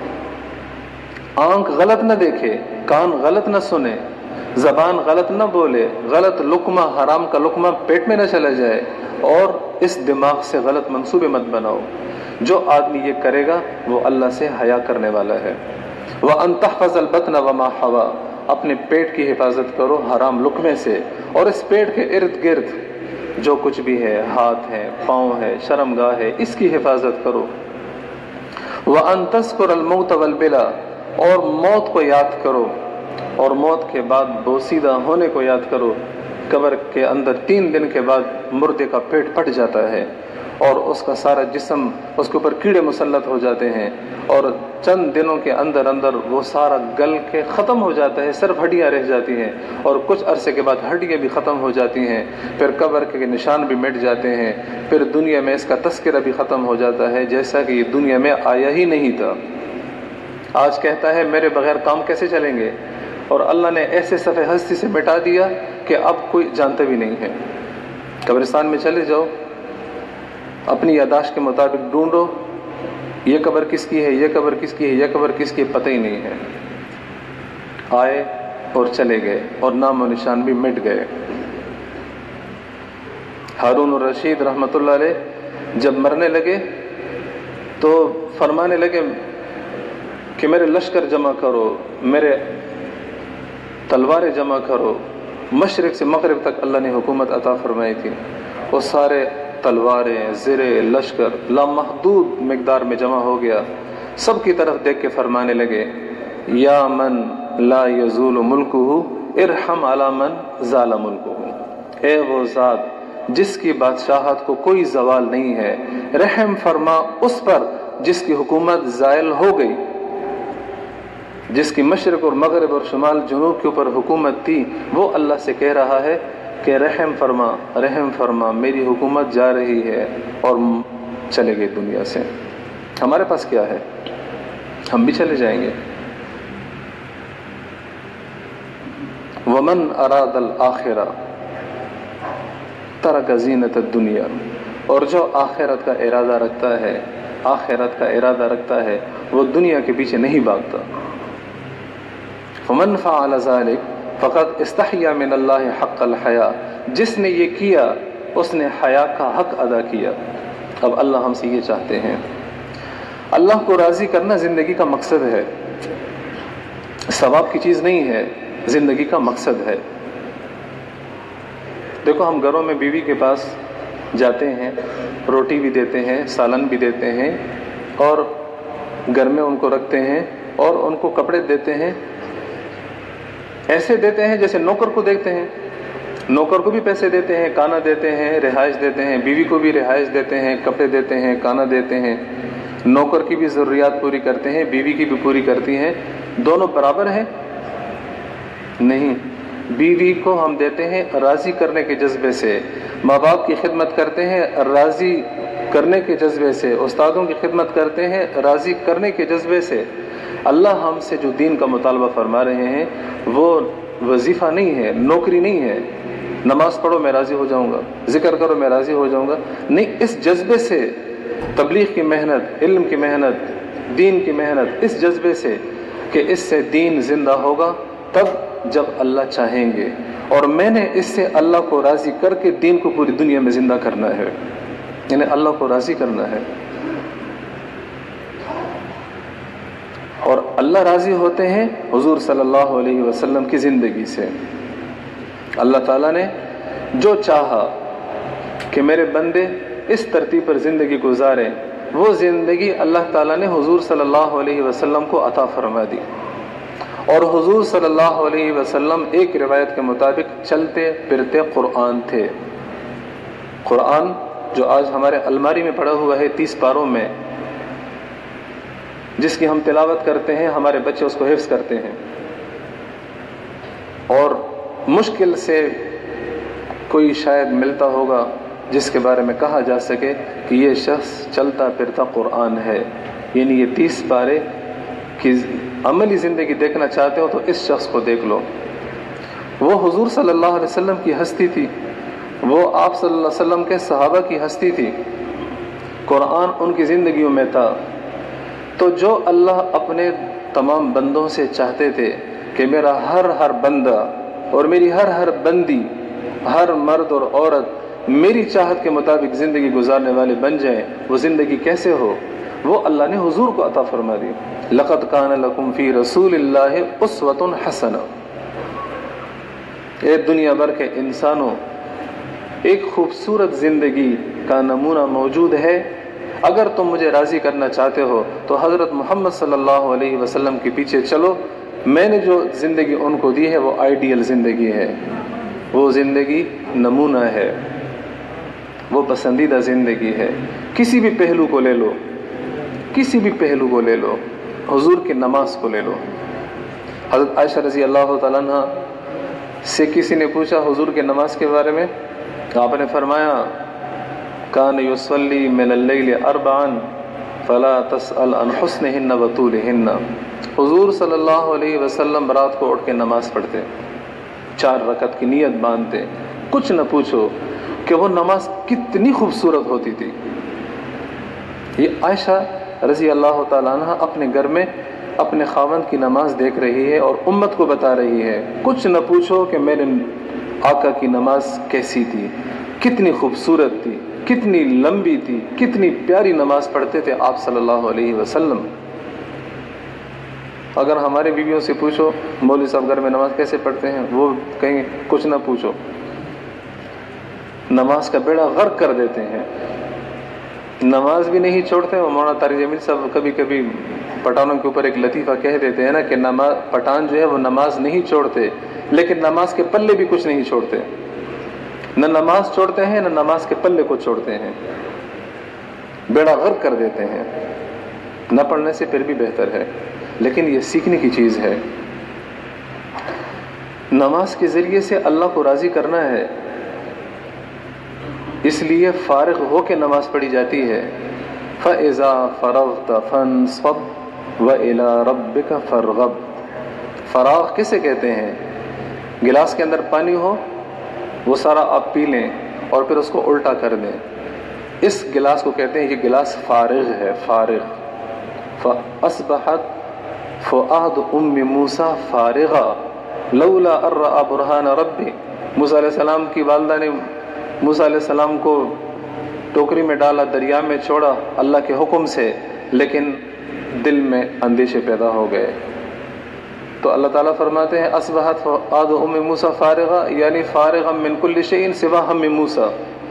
آنکھ غلط نہ دیکھے، کان غلط نہ سنے، زبان غلط نہ بولے، غلط لقمہ، حرام کا لقمہ پیٹ میں نہ چلا جائے، اور اس دماغ سے غلط منصوبے مت بناؤ۔ جو آدمی یہ کرے گا وہ اللہ سے حیا کرنے والا ہے۔ وَأَن تَحْفَظَ الْبَطْنَ وَمَا حَوَى، اپنے پیٹ کی حفاظت کرو حرام لقمے سے، اور اس پیٹ کے ارد گرد جو کچھ بھی ہے، ہاتھ ہے، پاؤں ہے، شرمگاہ ہے، اس کی حفاظت کرو۔ وَأَن تَذْكُرَ الْمَوْتَ وَالْبِلَى، اور موت کو یاد کرو، اور موت کے بعد بوسیدہ ہونے کو یاد کرو۔ قبر کے اندر 3 دن کے بعد مردے کا پیٹ پھٹ جاتا ہے اور اس کا سارا جسم، اس کے اوپر کیڑے مسلط ہو جاتے ہیں، اور چند دنوں کے اندر اندر وہ سارا گل کے ختم ہو جاتا ہے، صرف ہڈیاں رہ جاتی ہیں، اور کچھ عرصے کے بعد ہڈیاں بھی ختم ہو جاتی ہیں، پھر قبر کے نشان بھی مٹ جاتے ہیں، پھر دنیا میں اس کا تذکرہ بھی ختم ہو جاتا ہے جیسا کہ یہ دنیا میں آیا ہی نہیں تھا۔ آج کہتا ہے میرے بغیر کام کیسے چلیں گے، اور اللہ نے ایسے صفحے ہستی سے مٹا دیا کہ اب کوئی جانتا بھی نہیں ہے۔ قبرستان میں چلے جاؤ، اپنی یادداشت کے مطابق ڈھونڈو، یہ قبر کس کی ہے، یہ قبر کس کی ہے، یہ قبر کس کی ہے، پتہ ہی نہیں ہے۔ آئے اور چلے گئے اور نام و نشان بھی مٹ گئے۔ ہارون الرشید رحمۃ اللہ علیہ جب مرنے لگے تو فرمانے لگے کہ میرے لشکر جمع کرو، میرے تلواریں جمع کرو۔ مشرق سے مغرب تک اللہ نے حکومت عطا فرمائی تھی، وہ سارے تلواریں، زرے، لشکر لامحدود مقدار میں جمع ہو گیا۔ سب کی طرف دیکھ کے فرمانے لگے یا من لا یزول ملکہ ارحم علی من زال ملکہ، اے وہ ذات جس کی بادشاہت کو کوئی زوال نہیں ہے، رحم فرما اس پر جس کی حکومت زائل ہو گئی، جس کی مشرق اور مغرب اور شمال جنوب کے اوپر حکومت تھی، وہ اللہ سے کہہ رہا ہے کہ رحم فرما، رحم فرما، میری حکومت جا رہی ہے اور چلے گئے دنیا سے۔ ہمارے پاس کیا ہے؟ ہم بھی چلے جائیں گے۔ ومن اراد الآخرہ ترک زینت الدنیا، اور جو آخرت کا ارادہ رکھتا ہے، آخرت کا ارادہ رکھتا ہے، وہ دنیا کے پیچھے نہیں بھاگتا۔ فمن فعل ذلک فقد استحیا من اللہ حق الحیا، جس نے یہ کیا اس نے حیا کا حق ادا کیا۔ اب اللہ ہم سے یہ چاہتے ہیں، اللہ کو راضی کرنا زندگی کا مقصد ہے، ثواب کی چیز نہیں ہے، زندگی کا مقصد ہے۔ دیکھو ہم گھروں میں بیوی کے پاس جاتے ہیں، روٹی بھی دیتے ہیں، سالن بھی دیتے ہیں، اور گھر میں ان کو رکھتے ہیں اور ان کو کپڑے دیتے ہیں، ایسے دیتے ہیں جیسے نوکر کو دیکھتے ہیں۔ نوکر کو بھی پیسے دیتے ہیں، کھانا دیتے ہیں، رہائش دیتے ہیں، بیوی کو بھی رہائش دیتے ہیں، کپڑے دیتے ہیں، کھانا دیتے ہیں، نوکر کی بھی ضروریات پوری کرتے ہیں، بیوی کی بھی پوری کرتی ہیں۔ دونوں برابر ہیں؟ نہیں۔ بیوی کو ہم دیتے ہیں راضی کرنے کے جذبے سے، ماں باپ کی خدمت کرتے ہیں راضی کرنے کے جذبے سے، استادوں کی خدمت کرتے ہیں راضی کرنے کے جذبے سے۔ اللہ ہم سے جو دین کا مطالبہ فرما رہے ہیں وہ وظیفہ نہیں ہے، نوکری نہیں ہے، نماز پڑھو میں راضی ہو جاؤں گا، ذکر کرو میں راضی ہو جاؤں گا، نہیں، اس جذبے سے، تبلیغ کی محنت، علم کی محنت، دین کی محنت، اس جذبے سے کہ اس سے دین زندہ ہوگا تب جب اللہ چاہیں گے، اور میں نے اس سے اللہ کو راضی کر کے دین کو پوری دنیا میں زندہ کرنا ہے، یعنی اللہ کو راضی کرنا ہے۔ اور اللہ راضی ہوتے ہیں حضور صلی اللہ علیہ وسلم کی زندگی سے۔ اللہ تعالیٰ نے جو چاہا کہ میرے بندے اس ترتیب پر زندگی گزاریں، وہ زندگی اللہ تعالیٰ نے حضور صلی اللہ علیہ وسلم کو عطا فرما دی۔ اور حضور صلی اللہ علیہ وسلم ایک روایت کے مطابق چلتے پھرتے قرآن تھے۔ قرآن جو آج ہمارے الماری میں پڑا ہوا ہے 30 پاروں میں، جس کی ہم تلاوت کرتے ہیں، ہمارے بچے اس کو حفظ کرتے ہیں، اور مشکل سے کوئی شاید ملتا ہوگا جس کے بارے میں کہا جا سکے کہ یہ شخص چلتا پھرتا قرآن ہے۔ یعنی یہ 30 پارے کی عملی زندگی دیکھنا چاہتے ہو تو اس شخص کو دیکھ لو۔ وہ حضور صلی اللہ علیہ وسلم کی ہستی تھی، وہ آپ صلی اللہ علیہ وسلم کے صحابہ کی ہستی تھی، قرآن ان کی زندگیوں میں تھا۔ تو جو اللہ اپنے تمام بندوں سے چاہتے تھے کہ میرا ہر بندہ اور میری ہر بندی، ہر مرد اور عورت میری چاہت کے مطابق زندگی گزارنے والے بن جائیں، وہ زندگی کیسے ہو؟ وہ اللہ نے حضور کو عطا فرما دی۔ لقد کان لکم فی رسول اللہ اسوۃ حسنہ۔ اے دنیا بھر کے انسانوں، ایک خوبصورت زندگی کا نمونہ موجود ہے۔ اگر تم مجھے راضی کرنا چاہتے ہو تو حضرت محمد صلی اللہ علیہ وسلم کے پیچھے چلو۔ میں نے جو زندگی ان کو دی ہے وہ آئیڈیل زندگی ہے، وہ زندگی نمونہ ہے، وہ پسندیدہ زندگی ہے۔ کسی بھی پہلو کو لے لو، کسی بھی پہلو کو لے لو، حضور کی نماز کو لے لو۔ حضرت عائشہ رضی اللہ تعالیٰ عنہ سے کسی نے پوچھا حضور کی نماز کے بارے میں، آپ نے فرمایا کان یصلی من اللیل اربعا فلا تسأل عن حسنہن وطولہن۔ حضور صلی اللہ علیہ وسلم رات کو اٹھ کے نماز پڑھتے، 4 رکعت کی نیت باندھتے، کچھ نہ پوچھو کہ وہ نماز کتنی خوبصورت ہوتی تھی۔ یہ عائشہ رضی اللہ تعالیٰ عنہ اپنے گھر میں اپنے خاوند کی نماز دیکھ رہی ہے اور امت کو بتا رہی ہے، کچھ نہ پوچھو کہ میرے آقا کی نماز کیسی تھی، کتنی خوبصورت تھی، کتنی لمبی تھی، کتنی پیاری نماز پڑھتے تھے آپ صلی اللہ علیہ وسلم۔ اگر ہمارے بیویوں سے پوچھو مولوی صاحب گھر میں نماز کیسے پڑھتے ہیں، وہ کہیں گے کچھ نہ پوچھو، نماز کا بیڑا غرق کر دیتے ہیں، نماز بھی نہیں چھوڑتے۔ وہ مولانا طارق جمیل صاحب کبھی کبھی پٹھانوں کے اوپر ایک لطیفہ کہہ دیتے ہیں نا کہ پٹھان جو ہے وہ نماز نہیں چھوڑتے، لیکن نماز کے پلے بھی کچھ نہیں چھوڑتے، نہ نماز چھوڑتے ہیں نہ نماز کے پلے کو چھوڑتے ہیں، بیڑا غرق کر دیتے ہیں۔ نہ پڑھنے سے پھر بھی بہتر ہے، لیکن یہ سیکھنے کی چیز ہے۔ نماز کے ذریعے سے اللہ کو راضی کرنا ہے، اس لیے فارغ ہو کے نماز پڑھی جاتی ہے۔ فَإِذَا فَرَغْتَ فَانْصَبْ وَإِلَىٰ رَبِّكَ فَارْغَب۔ فراغ کسے کہتے ہیں؟ گلاس کے اندر پانی ہو، وہ سارا آپ پی لیں اور پھر اس کو الٹا کر دیں، اس گلاس کو کہتے ہیں یہ گلاس فارغ ہے، فارغ۔ فَأَصْبَحَتْ فُؤَادُ أُمِّ مُوسَىٰ فَارِغًا لَوْلَا أَن رَأَىٰ بُرْهَانَ رَبِّهِ۔ موسیٰ علیہ السلام کی والدہ نے موسیٰ علیہ السلام کو ٹوکری میں ڈالا، دریا میں چھوڑا اللہ کے حکم سے، لیکن دل میں اندیشے پیدا ہو گئے۔ تو اللہ تعالیٰ فرماتے ہیں اصبحت فؤاد ام موسیٰ فارغا، یعنی فارغا من کل شیء سوا ہم موسیٰ،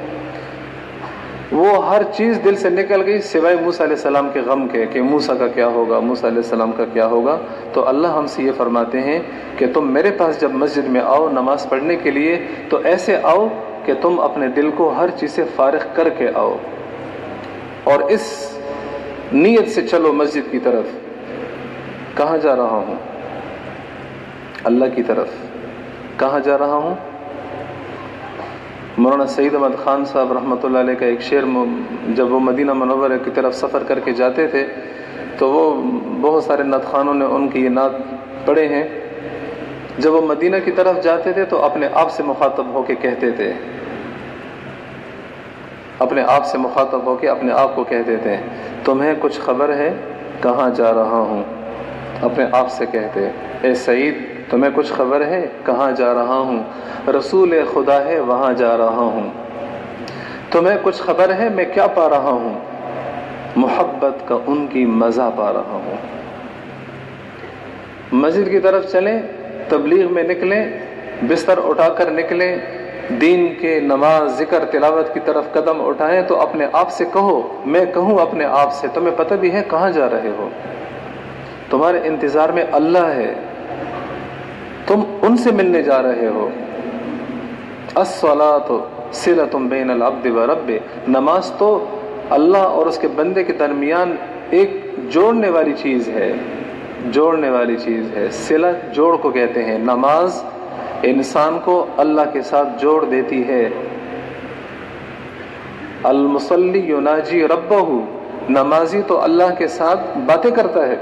وہ ہر چیز دل سے نکل گئی سوائے موسیٰ علیہ السلام کے غم کے کہ موسیٰ کا کیا ہوگا، موسیٰ علیہ السلام کا کیا ہوگا۔ تو اللہ ہم سے یہ فرماتے ہیں کہ تم میرے پاس جب مسجد میں آؤ نماز پڑھنے کے لیے تو ایسے آؤ کہ تم اپنے دل کو ہر چیز سے فارغ کر کے آؤ، اور اس نیت سے چلو مسجد کی طرف۔ کہاں جا رہا ہوں؟ اللہ کی طرف۔ کہاں جا رہا ہوں؟ مولانا سعید احمد خان صاحب رحمۃ اللہ علیہ کا ایک شعر، جب وہ مدینہ منورہ کی طرف سفر کر کے جاتے تھے تو وہ بہت سارے نعت خوانوں نے ان کی یہ نعت پڑھے ہیں۔ جب وہ مدینہ کی طرف جاتے تھے تو اپنے آپ سے مخاطب ہو کے کہتے تھے، اپنے آپ سے مخاطب ہو کے اپنے آپ کو کہتے تھے تمہیں کچھ خبر ہے کہاں جا رہا ہوں؟ اپنے آپ سے کہتے اے سعید تمہیں کچھ خبر ہے کہاں جا رہا ہوں؟ رسول خدا ہے وہاں جا رہا ہوں۔ تمہیں کچھ خبر ہے میں کیا پا رہا ہوں؟ محبت کا ان کی مزہ پا رہا ہوں۔ مسجد کی طرف چلیں، تبلیغ میں نکلیں، بستر اٹھا کر نکلیں، دین کے نماز ذکر تلاوت کی طرف قدم اٹھائیں تو اپنے آپ سے کہو، میں کہوں اپنے آپ سے تمہیں پتہ بھی ہے کہاں جا رہے ہو، تمہارے انتظار میں اللہ ہے، تم ان سے ملنے جا رہے ہو۔ الصلاۃ صلۃ بین العبد ورب، نماز تو اللہ اور اس کے بندے کے درمیان ایک جوڑنے والی چیز ہے، جوڑنے والی چیز ہے۔ صلت جوڑ کو کہتے ہیں، نماز انسان کو اللہ کے ساتھ جوڑ دیتی ہے۔ المصلی یناجی ربہ، نمازی تو اللہ کے ساتھ باتیں کرتا ہے۔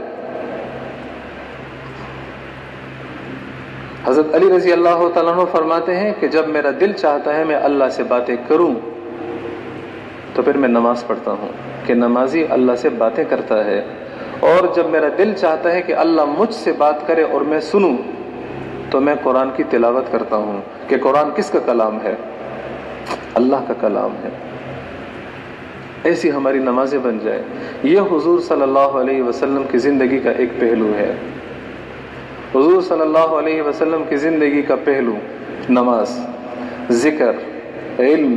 حضرت علی رضی اللہ تعالیٰ عنہ فرماتے ہیں کہ جب میرا دل چاہتا ہے میں اللہ سے باتیں کروں تو پھر میں نماز پڑھتا ہوں، کہ نمازی اللہ سے باتیں کرتا ہے، اور جب میرا دل چاہتا ہے کہ اللہ مجھ سے بات کرے اور میں سنوں تو میں قرآن کی تلاوت کرتا ہوں، کہ قرآن کس کا کلام ہے؟ اللہ کا کلام ہے، ایسی ہماری نمازیں بن جائے۔ یہ حضور صلی اللہ علیہ وسلم کی زندگی کا ایک پہلو ہے۔ حضور صلی اللہ علیہ وسلم کی زندگی کا پہلو نماز، ذکر، علم،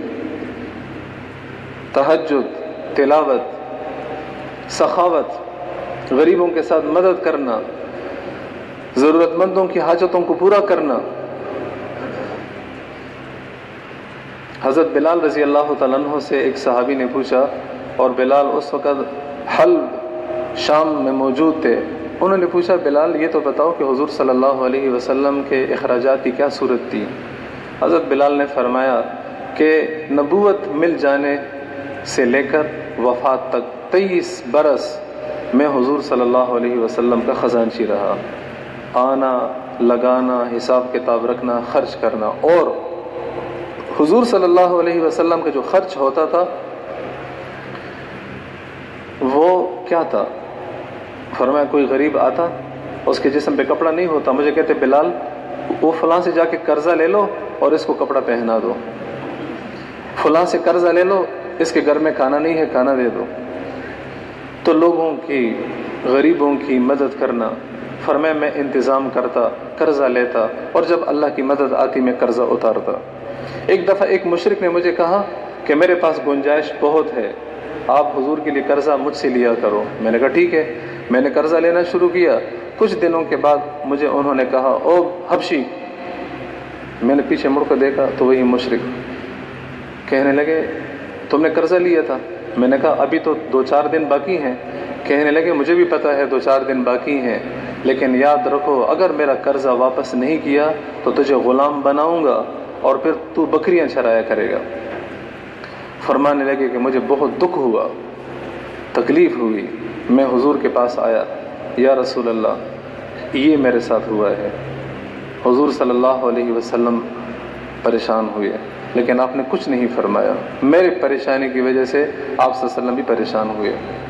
تہجد، تلاوت، سخاوت، غریبوں کے ساتھ مدد کرنا، ضرورت مندوں کی حاجتوں کو پورا کرنا۔ حضرت بلال رضی اللہ تعالیٰ عنہ سے ایک صحابی نے پوچھا، اور بلال اس وقت حلب شام میں موجود تھے، انہوں نے پوچھا بلال یہ تو بتاؤ کہ حضور صلی اللہ علیہ وسلم کے اخراجات کی کیا صورت تھی؟ حضرت بلال نے فرمایا کہ نبوت مل جانے سے لے کر وفات تک 23 برس میں حضور صلی اللہ علیہ وسلم کا خزانچی رہا، آنا لگانا، حساب کتاب رکھنا، خرچ کرنا۔ اور حضور صلی اللہ علیہ وسلم کا جو خرچ ہوتا تھا وہ کیا تھا؟ فرمایا کوئی غریب آتا، اس کے جسم پہ کپڑا نہیں ہوتا، مجھے کہتے بلال وہ فلاں سے جا کے قرضہ لے لو اور اس کو کپڑا پہنا دو، فلاں سے قرضہ لے لو، اس کے گھر میں کھانا نہیں ہے، کھانا دے دو۔ تو لوگوں کی، غریبوں کی مدد کرنا، فرمایا میں انتظام کرتا، قرضہ لیتا، اور جب اللہ کی مدد آتی میں قرضہ اتارتا۔ ایک دفعہ ایک مشرک نے مجھے کہا کہ میرے پاس گنجائش بہت ہے، آپ حضور کے لیے قرضہ مجھ سے لیا کرو۔ میں نے کہا ٹھیک ہے، میں نے قرضہ لینا شروع کیا۔ کچھ دنوں کے بعد مجھے انہوں نے کہا او حبشی، میں نے پیچھے مڑ کر دیکھا تو وہی مشرک کہنے لگے تم نے قرضہ لیا تھا؟ میں نے کہا ابھی تو 2-4 دن باقی ہیں۔ کہنے لگے مجھے بھی پتہ ہے 2-4 دن باقی ہیں، لیکن یاد رکھو اگر میرا قرضہ واپس نہیں کیا تو تجھے غلام بناؤں گا اور پھر تو بکریاں چرایا کرے گا۔ فرمانے لگے کہ مجھے بہت دکھ ہوا، تکلیف ہوئی، میں حضور کے پاس آیا، یا رسول اللہ یہ میرے ساتھ ہوا ہے۔ حضور صلی اللہ علیہ وسلم پریشان ہوئے، لیکن آپ نے کچھ نہیں فرمایا۔ میری پریشانی کی وجہ سے آپ صلی اللہ علیہ وسلم بھی پریشان ہوئے۔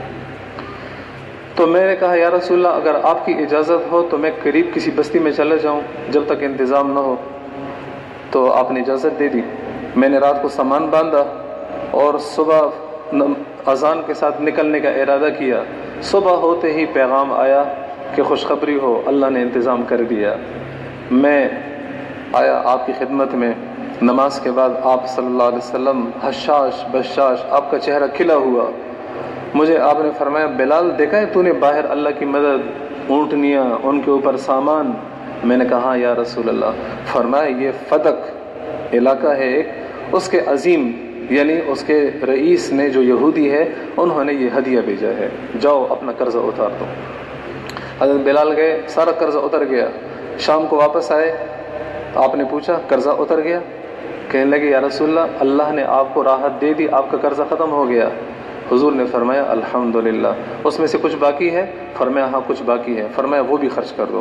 تو میں نے کہا یا رسول اللہ اگر آپ کی اجازت ہو تو میں قریب کسی بستی میں چلا جاؤں جب تک انتظام نہ ہو۔ تو آپ نے اجازت دے دی۔ میں نے رات کو سامان باندھا اور صبح اذان کے ساتھ نکلنے کا ارادہ کیا۔ صبح ہوتے ہی پیغام آیا کہ خوشخبری ہو، اللہ نے انتظام کر دیا۔ میں آیا آپ کی خدمت میں، نماز کے بعد آپ صلی اللہ علیہ وسلم حشاش بشاش، آپ کا چہرہ کھلا ہوا۔ مجھے آپ نے فرمایا بلال دیکھا ہے تو نے باہر اللہ کی مدد، اونٹنیاں، ان کے اوپر سامان؟ میں نے کہا ہاں یا رسول اللہ۔ فرمایا یہ فدق علاقہ ہے ایک، اس کے عظیم یعنی اس کے رئیس نے جو یہودی ہے انہوں نے یہ ہدیہ بھیجا ہے، جاؤ اپنا قرضہ اتار دو۔ حضرت بلال گئے، سارا قرضہ اتر گیا۔ شام کو واپس آئے، آپ نے پوچھا قرضہ اتر گیا؟ کہنے لگے یا رسول اللہ اللہ نے آپ کو راحت دے دی، آپ کا قرضہ ختم ہو گیا۔ حضور نے فرمایا الحمدللہ۔ اس میں سے کچھ باقی ہے؟ فرمایا ہاں کچھ باقی ہے۔ فرمایا وہ بھی خرچ کر دو۔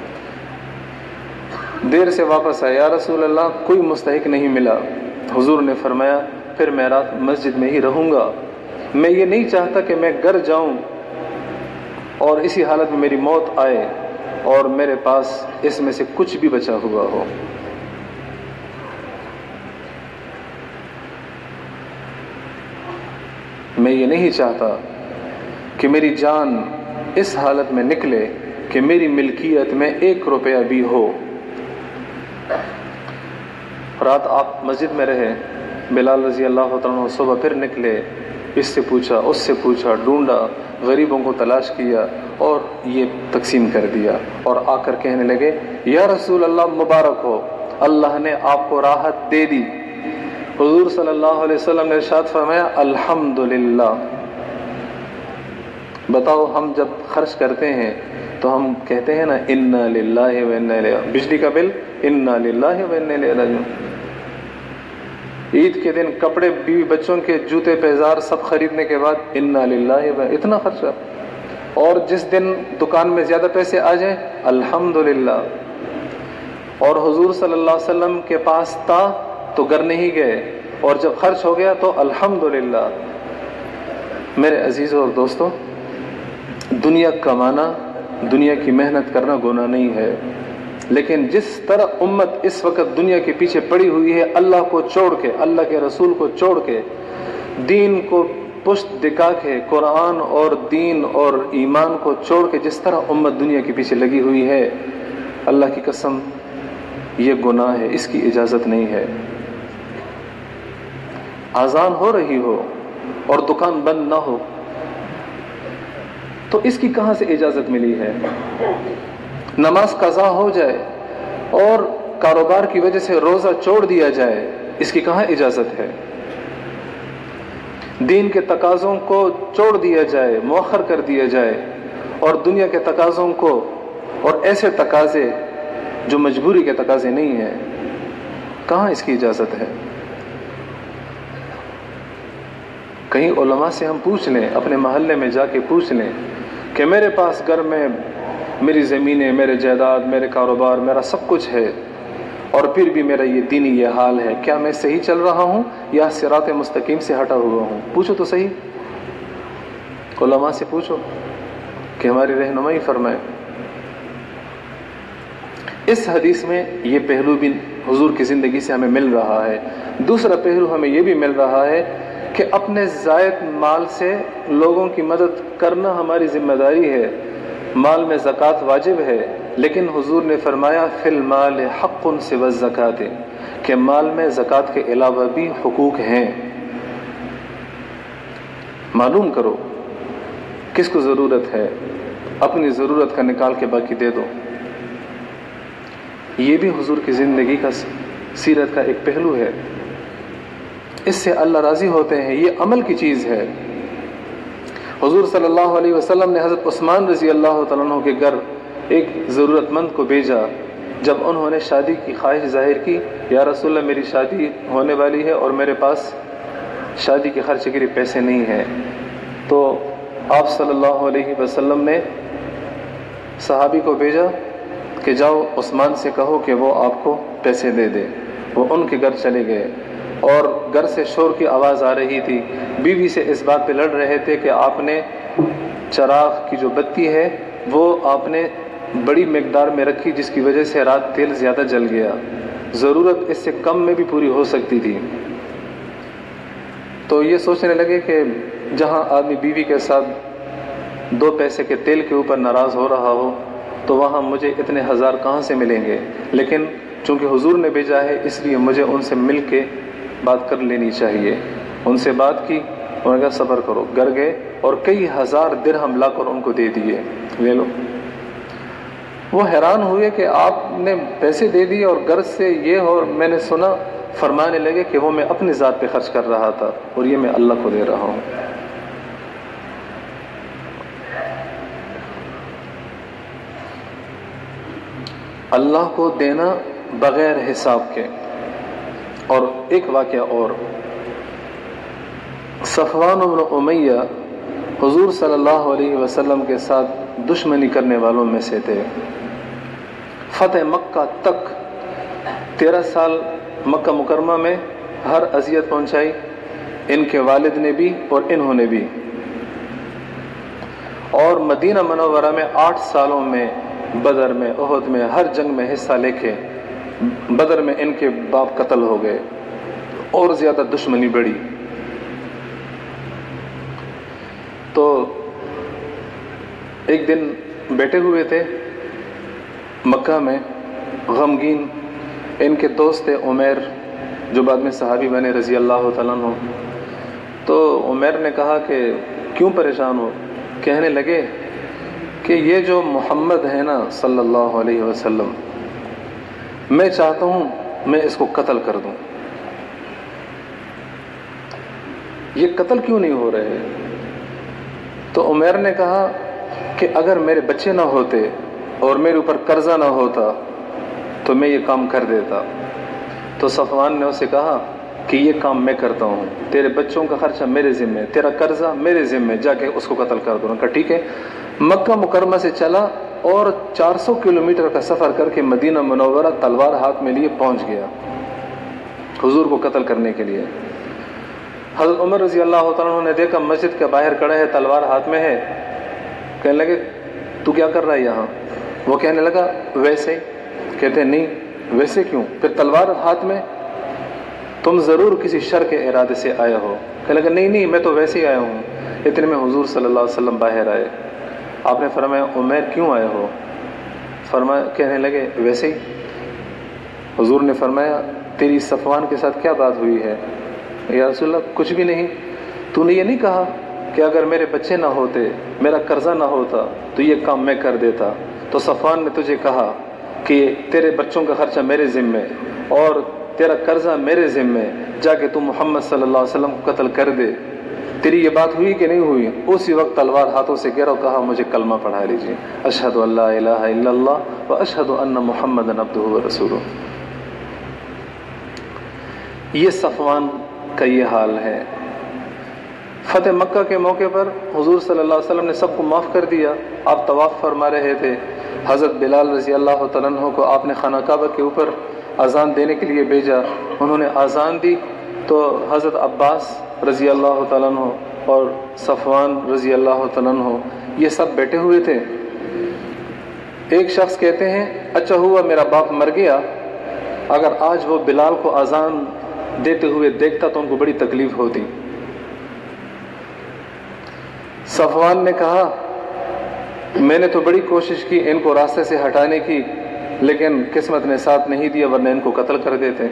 دیر سے واپس آیا، یا رسول اللہ کوئی مستحق نہیں ملا۔ حضور نے فرمایا پھر میں رات مسجد میں ہی رہوں گا، میں یہ نہیں چاہتا کہ میں گھر جاؤں اور اسی حالت میں میری موت آئے اور میرے پاس اس میں سے کچھ بھی بچا ہوا ہو۔ میں یہ نہیں چاہتا کہ میری جان اس حالت میں نکلے کہ میری ملکیت میں 1 روپیہ بھی ہو۔ رات آپ مسجد میں رہے، بلال رضی اللہ عنہ صبح پھر نکلے، اس سے پوچھا اس سے پوچھا، ڈھونڈا، غریبوں کو تلاش کیا اور یہ تقسیم کر دیا، اور آ کر کہنے لگے یا رسول اللہ مبارک ہو، اللہ نے آپ کو راحت دے دی۔ حضور صلی اللہ علیہ وسلم نے ارشاد فرمایا الحمدللہ۔ بتاؤ ہم جب خرچ کرتے ہیں تو ہم کہتے ہیں نا انا للہ و انا الیہ، بجلی کا بل انا للہ و انا الیہ راجعون، عید کے دن کپڑے، بیوی بچوں کے جوتے پیزار سب خریدنے کے بعد انا للہ و اتنا خرچہ، اور جس دن دکان میں زیادہ پیسے آ جائیں الحمدللہ۔ اور حضور صلی اللہ علیہ وسلم کے پاس تھا تو گھر نہیں گئے، اور جب خرچ ہو گیا تو الحمدللہ۔ میرے عزیزوں اور دوستوں، دنیا کمانا، دنیا کی محنت کرنا گناہ نہیں ہے، لیکن جس طرح امت اس وقت دنیا کے پیچھے پڑی ہوئی ہے، اللہ کو چھوڑ کے، اللہ کے رسول کو چھوڑ کے، دین کو پشت دکھا کے، قرآن اور دین اور ایمان کو چھوڑ کے جس طرح امت دنیا کے پیچھے لگی ہوئی ہے، اللہ کی قسم یہ گناہ ہے، اس کی اجازت نہیں ہے۔ اذان ہو رہی ہو اور دکان بند نہ ہو تو اس کی کہاں سے اجازت ملی ہے؟ نماز قضا ہو جائے اور کاروبار کی وجہ سے روزہ چھوڑ دیا جائے، اس کی کہاں اجازت ہے؟ دین کے تقاضوں کو چھوڑ دیا جائے، مؤخر کر دیا جائے، اور دنیا کے تقاضوں کو اور ایسے تقاضے جو مجبوری کے تقاضے نہیں ہیں، کہاں اس کی اجازت ہے؟ کہیں علماء سے ہم پوچھ لیں، اپنے محلے میں جا کے پوچھ لیں کہ میرے پاس گھر میں میری زمینیں، میرے جائیداد، میرے کاروبار، میرا سب کچھ ہے، اور پھر بھی میرا یہ دینی یہ حال ہے، کیا میں صحیح چل رہا ہوں یا صراط مستقیم سے ہٹا ہوا ہوں؟ پوچھو تو صحیح، علماء سے پوچھو کہ ہماری رہنمائی فرمائے۔ اس حدیث میں یہ پہلو بھی حضور کی زندگی سے ہمیں مل رہا ہے۔ دوسرا پہلو ہمیں یہ بھی مل رہا ہے کہ اپنے زائد مال سے لوگوں کی مدد کرنا ہماری ذمہ داری ہے۔ مال میں زکوٰۃ واجب ہے، لیکن حضور نے فرمایا فی المال حق سوی الزکوٰۃ، کہ مال میں زکوٰۃ کے علاوہ بھی حقوق ہیں۔ معلوم کرو کس کو ضرورت ہے، اپنی ضرورت کا نکال کے باقی دے دو۔ یہ بھی حضور کی زندگی کا، سیرت کا ایک پہلو ہے۔ اس سے اللہ راضی ہوتے ہیں، یہ عمل کی چیز ہے۔ حضور صلی اللہ علیہ وسلم نے حضرت عثمان رضی اللہ تعالیٰ عنہ کے گھر ایک ضرورت مند کو بھیجا۔ جب انہوں نے شادی کی خواہش ظاہر کی، یا رسول اللہ میری شادی ہونے والی ہے اور میرے پاس شادی کے خرچے کے لیے پیسے نہیں ہیں، تو آپ صلی اللہ علیہ وسلم نے صحابی کو بھیجا کہ جاؤ عثمان سے کہو کہ وہ آپ کو پیسے دے دے۔ وہ ان کے گھر چلے گئے اور گھر سے شور کی آواز آ رہی تھی، بیوی سے اس بات پہ لڑ رہے تھے کہ آپ نے چراغ کی جو بتی ہے وہ آپ نے بڑی مقدار میں رکھی، جس کی وجہ سے رات تیل زیادہ جل گیا، ضرورت اس سے کم میں بھی پوری ہو سکتی تھی۔ تو یہ سوچنے لگے کہ جہاں آدمی بیوی کے ساتھ 2 پیسے کے تیل کے اوپر ناراض ہو رہا ہو تو وہاں مجھے اتنے ہزار کہاں سے ملیں گے، لیکن چونکہ حضور نے بھیجا ہے اس لیے مجھے ان سے مل کے بات کر لینی چاہیے۔ ان سے بات کی، انہوں نے کہا صبر کرو، گھر گئے اور کئی ہزار درہم لا کر ان کو دے دیے، لے لو۔ وہ حیران ہوئے کہ آپ نے پیسے دے دیے اور گھر سے یہ، اور میں نے سنا فرمانے لگے کہ وہ میں اپنی ذات پہ خرچ کر رہا تھا اور یہ میں اللہ کو دے رہا ہوں۔ اللہ کو دینا بغیر حساب کے۔ اور ایک واقعہ اور، صفوان بن امیہ حضور صلی اللہ علیہ وسلم کے ساتھ دشمنی کرنے والوں میں سے تھے۔ فتح مکہ تک 13 سال مکہ مکرمہ میں ہر اذیت پہنچائی، ان کے والد نے بھی اور انہوں نے بھی، اور مدینہ منورہ میں 8 سالوں میں بدر میں، احد میں، ہر جنگ میں حصہ لے کے بدر میں ان کے باپ قتل ہو گئے اور زیادہ دشمنی بڑھی۔ تو ایک دن بیٹھے ہوئے تھے مکہ میں غمگین، ان کے دوست تھے عمیر جو بعد میں صحابی بنے رضی اللہ تعالیٰ عنہ۔ تو عمیر نے کہا کہ کیوں پریشان ہو؟ کہنے لگے کہ یہ جو محمد ہے نا صلی اللہ علیہ وسلم، میں چاہتا ہوں میں اس کو قتل کر دوں، یہ قتل کیوں نہیں ہو رہے؟ تو عمیر نے کہا کہ اگر میرے بچے نہ ہوتے اور میرے اوپر قرضہ نہ ہوتا تو میں یہ کام کر دیتا۔ تو صفوان نے اسے کہا کہ یہ کام میں کرتا ہوں، تیرے بچوں کا خرچہ میرے ذمہ، تیرا قرضہ میرے ذمہ، جا کے اس کو قتل کر دو۔ کہا ٹھیک ہے۔ مکہ مکرمہ سے چلا اور 400 کلومیٹر کا سفر کر کے مدینہ منورہ تلوار ہاتھ میں لیے پہنچ گیا حضور کو قتل کرنے کے لیے۔ حضرت عمر رضی اللہ تعالیٰ عنہ نے دیکھا مسجد کے باہر کھڑا ہے، تلوار ہاتھ میں ہے، کہنے لگے تو کیا کر رہا ہے یہاں؟ وہ کہنے لگا ویسے ہی کہتے ہیں نہیں ویسے کیوں؟ پھر تلوار ہاتھ میں، تم ضرور کسی شر کے ارادے سے آئے ہو۔ کہنے لگا نہیں میں تو ویسے ہی آیا ہوں۔ اتنے میں حضور صلی اللہ علیہ وسلم باہر آئے۔ آپ نے فرمایا عمیر کیوں آئے ہو؟ کہنے لگے ویسے ہی۔ حضور نے فرمایا تیری صفوان کے ساتھ کیا بات ہوئی ہے؟ یا رسول اللہ کچھ بھی نہیں، تو نے یہ نہیں کہا کہ اگر میرے بچے نہ ہوتے، میرا قرضہ نہ ہوتا تو یہ کام میں کر دیتا؟ تو صفوان نے تجھے کہا کہ تیرے بچوں کا خرچہ میرے ذمے اور تیرا قرضہ میرے ذمے، جا کے تو محمد صلی اللہ علیہ وسلم کو قتل کر دے۔ تیری یہ بات ہوئی کہ نہیں ہوئی؟ اسی وقت تلوار ہاتھوں سے گرا اور کہا مجھے کلمہ پڑھا لیجیے، اشہد ان لا الہ الا اللہ و اشہد ان محمدا عبدہ و رسولہ۔ یہ صفوان کا یہ حال ہے۔ فتح مکہ کے موقع پر حضور صلی اللہ علیہ وسلم نے سب کو معاف کر دیا۔ آپ طواف فرما رہے تھے، حضرت بلال رضی اللہ تعالیٰ عنہ کو آپ نے خانہ کعبہ کے اوپر اذان دینے کے لیے بھیجا۔ انہوں نے اذان دی تو حضرت عباس رضی اللہ تعالیٰ عنہ اور صفوان رضی اللہ تعالیٰ عنہ یہ سب بیٹھے ہوئے تھے۔ ایک شخص کہتے ہیں اچھا ہوا میرا باپ مر گیا، اگر آج وہ بلال کو اذان دیتے ہوئے دیکھتا تو ان کو بڑی تکلیف ہوتی۔ صفوان نے کہا میں نے تو بڑی کوشش کی ان کو راستے سے ہٹانے کی، لیکن قسمت نے ساتھ نہیں دیا ورنہ ان کو قتل کر دیتے۔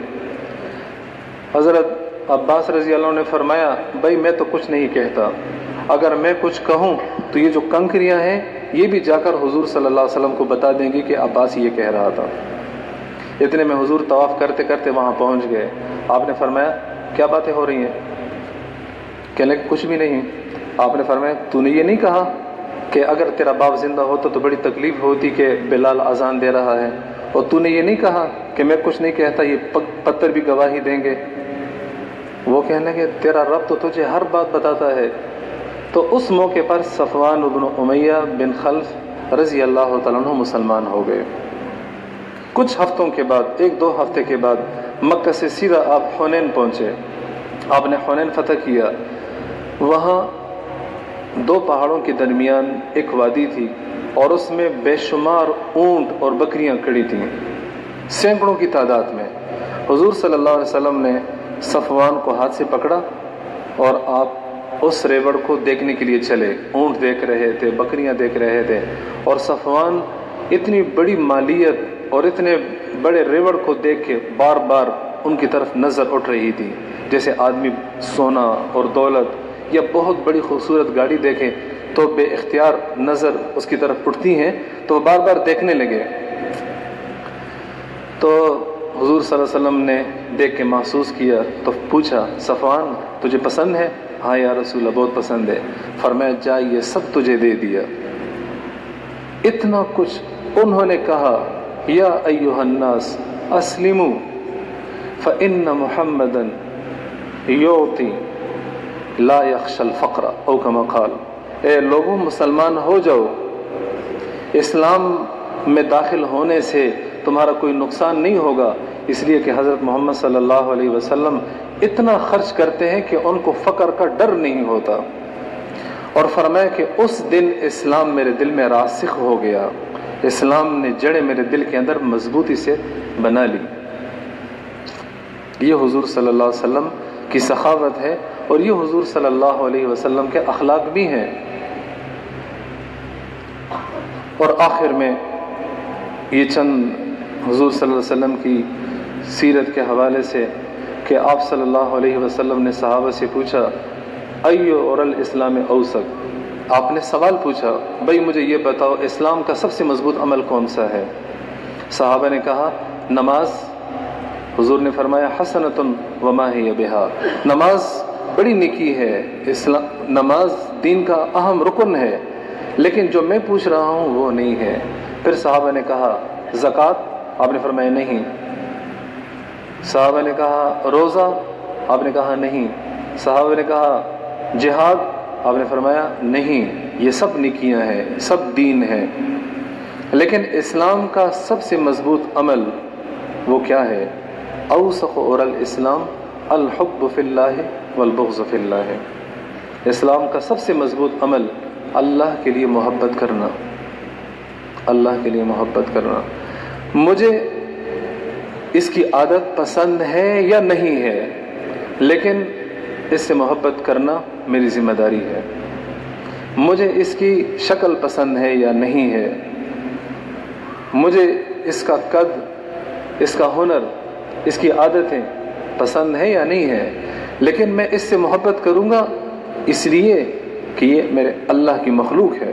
حضرت عباس رضی اللہ عنہ نے فرمایا بھائی میں تو کچھ نہیں کہتا، اگر میں کچھ کہوں تو یہ جو کنکریاں ہیں یہ بھی جا کر حضور صلی اللہ علیہ وسلم کو بتا دیں گی کہ عباس یہ کہہ رہا تھا۔ اتنے میں حضور طواف کرتے کرتے وہاں پہنچ گئے۔ آپ نے فرمایا کیا باتیں ہو رہی ہیں؟ کہنے لگے کچھ بھی نہیں۔ آپ نے فرمایا تو نے یہ نہیں کہا کہ اگر تیرا باپ زندہ ہوتا تو بڑی تکلیف ہوتی کہ بلال اذان دے رہا ہے، اور تو نے یہ نہیں کہا کہ میں کچھ نہیں کہتا، یہ پتھر بھی گواہی دیں گے؟ وہ کہنے لگے تیرا رب تو تجھے ہر بات بتاتا ہے۔ تو اس موقع پر صفوان بن امیہ بن خلف رضی اللہ تعالیٰ عنہ مسلمان ہو گئے۔ کچھ ہفتوں کے بعد، 1-2 ہفتے کے بعد مکہ سے سیدھا آپ حنین پہنچے۔ آپ نے حنین فتح کیا۔ وہاں 2 پہاڑوں کے درمیان ایک وادی تھی اور اس میں بے شمار اونٹ اور بکریاں کھڑی تھیں، سینکڑوں کی تعداد میں۔ حضور صلی اللہ علیہ وسلم نے صفوان کو ہاتھ سے پکڑا اور آپ اس ریوڑ کو دیکھنے کے لیے چلے۔ اونٹ دیکھ رہے تھے، بکریاں دیکھ رہے تھے، اور صفوان اتنی بڑی مالیت اور اتنے بڑے ریوڑ کو دیکھ کے بار بار ان کی طرف نظر اٹھ رہی تھی، جیسے آدمی سونا اور دولت یا بہت بڑی خوبصورت گاڑی دیکھے تو بے اختیار نظر اس کی طرف اٹھتی ہیں، تو وہ بار بار دیکھنے لگے۔ تو حضور صلی اللہ علیہ وسلم نے دیکھ کے محسوس کیا تو پوچھا صفوان تجھے پسند ہے؟ ہاں یا رسول اللہ بہت پسند ہے۔ فرمایا جا یہ سب تجھے دے دیا۔ اتنا کچھ انہوں نے کہا یا ایھا الناس اسلموا فإن محمدا یعطی لا یخشى الفقر او کما قال، اے لوگوں مسلمان ہو جاؤ، اسلام میں داخل ہونے سے تمہارا کوئی نقصان نہیں ہوگا، اس لیے کہ حضرت محمد صلی اللہ علیہ وسلم اتنا خرچ کرتے ہیں کہ ان کو فقر کا ڈر نہیں ہوتا۔ اور فرمایا کہ اس دن اسلام میرے دل میں راسخ ہو گیا، اسلام نے جڑیں میرے دل کے اندر مضبوطی سے بنا لی۔ یہ حضور صلی اللہ علیہ وسلم کی سخاوت ہے اور یہ حضور صلی اللہ علیہ وسلم کے اخلاق بھی ہیں۔ اور آخر میں یہ چند حضور صلی اللہ علیہ وسلم کی سیرت کے حوالے سے کہ آپ صلی اللہ علیہ وسلم نے صحابہ سے پوچھا ایو اور الاسلام اوثق، آپ نے سوال پوچھا بھائی مجھے یہ بتاؤ اسلام کا سب سے مضبوط عمل کون سا ہے؟ صحابہ نے کہا نماز۔ حضور نے فرمایا حسنۃ وما ہی بہا، نماز بڑی نیکی ہے، نماز دین کا اہم رکن ہے، لیکن جو میں پوچھ رہا ہوں وہ نہیں ہے۔ پھر صحابہ نے کہا زکوٰۃ، آپ نے فرمایا نہیں۔ صحابہ نے کہا روزہ، آپ نے کہا نہیں۔ صحابہ نے کہا جہاد، آپ نے فرمایا نہیں۔ یہ سب نیکیاں ہیں، سب دین ہے، لیکن اسلام کا سب سے مضبوط عمل وہ کیا ہے؟ اوثق اور الاسلام الحب فی اللہ والبغض فی اللہ، اسلام کا سب سے مضبوط عمل اللہ کے لیے محبت کرنا، اللہ کے لیے محبت کرنا۔ مجھے اس کی عادت پسند ہے یا نہیں ہے، لیکن اس سے محبت کرنا میری ذمہ داری ہے۔ مجھے اس کی شکل پسند ہے یا نہیں ہے، مجھے اس کا قد، اس کا ہنر، اس کی عادتیں پسند ہے یا نہیں ہے، لیکن میں اس سے محبت کروں گا اس لیے کہ یہ میرے اللہ کی مخلوق ہے۔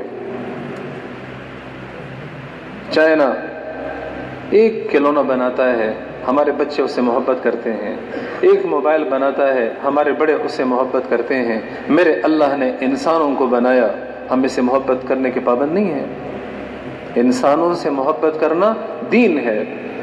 چائنا ایک کھلونا بناتا ہے، ہمارے بچے اس سے محبت کرتے ہیں، ایک موبائل بناتا ہے، ہمارے بڑے اس سے محبت کرتے ہیں۔ میرے اللہ نے انسانوں کو بنایا، ہم اس سے محبت کرنے کے پابند نہیں ہیں۔ انسانوں سے محبت کرنا دین ہے،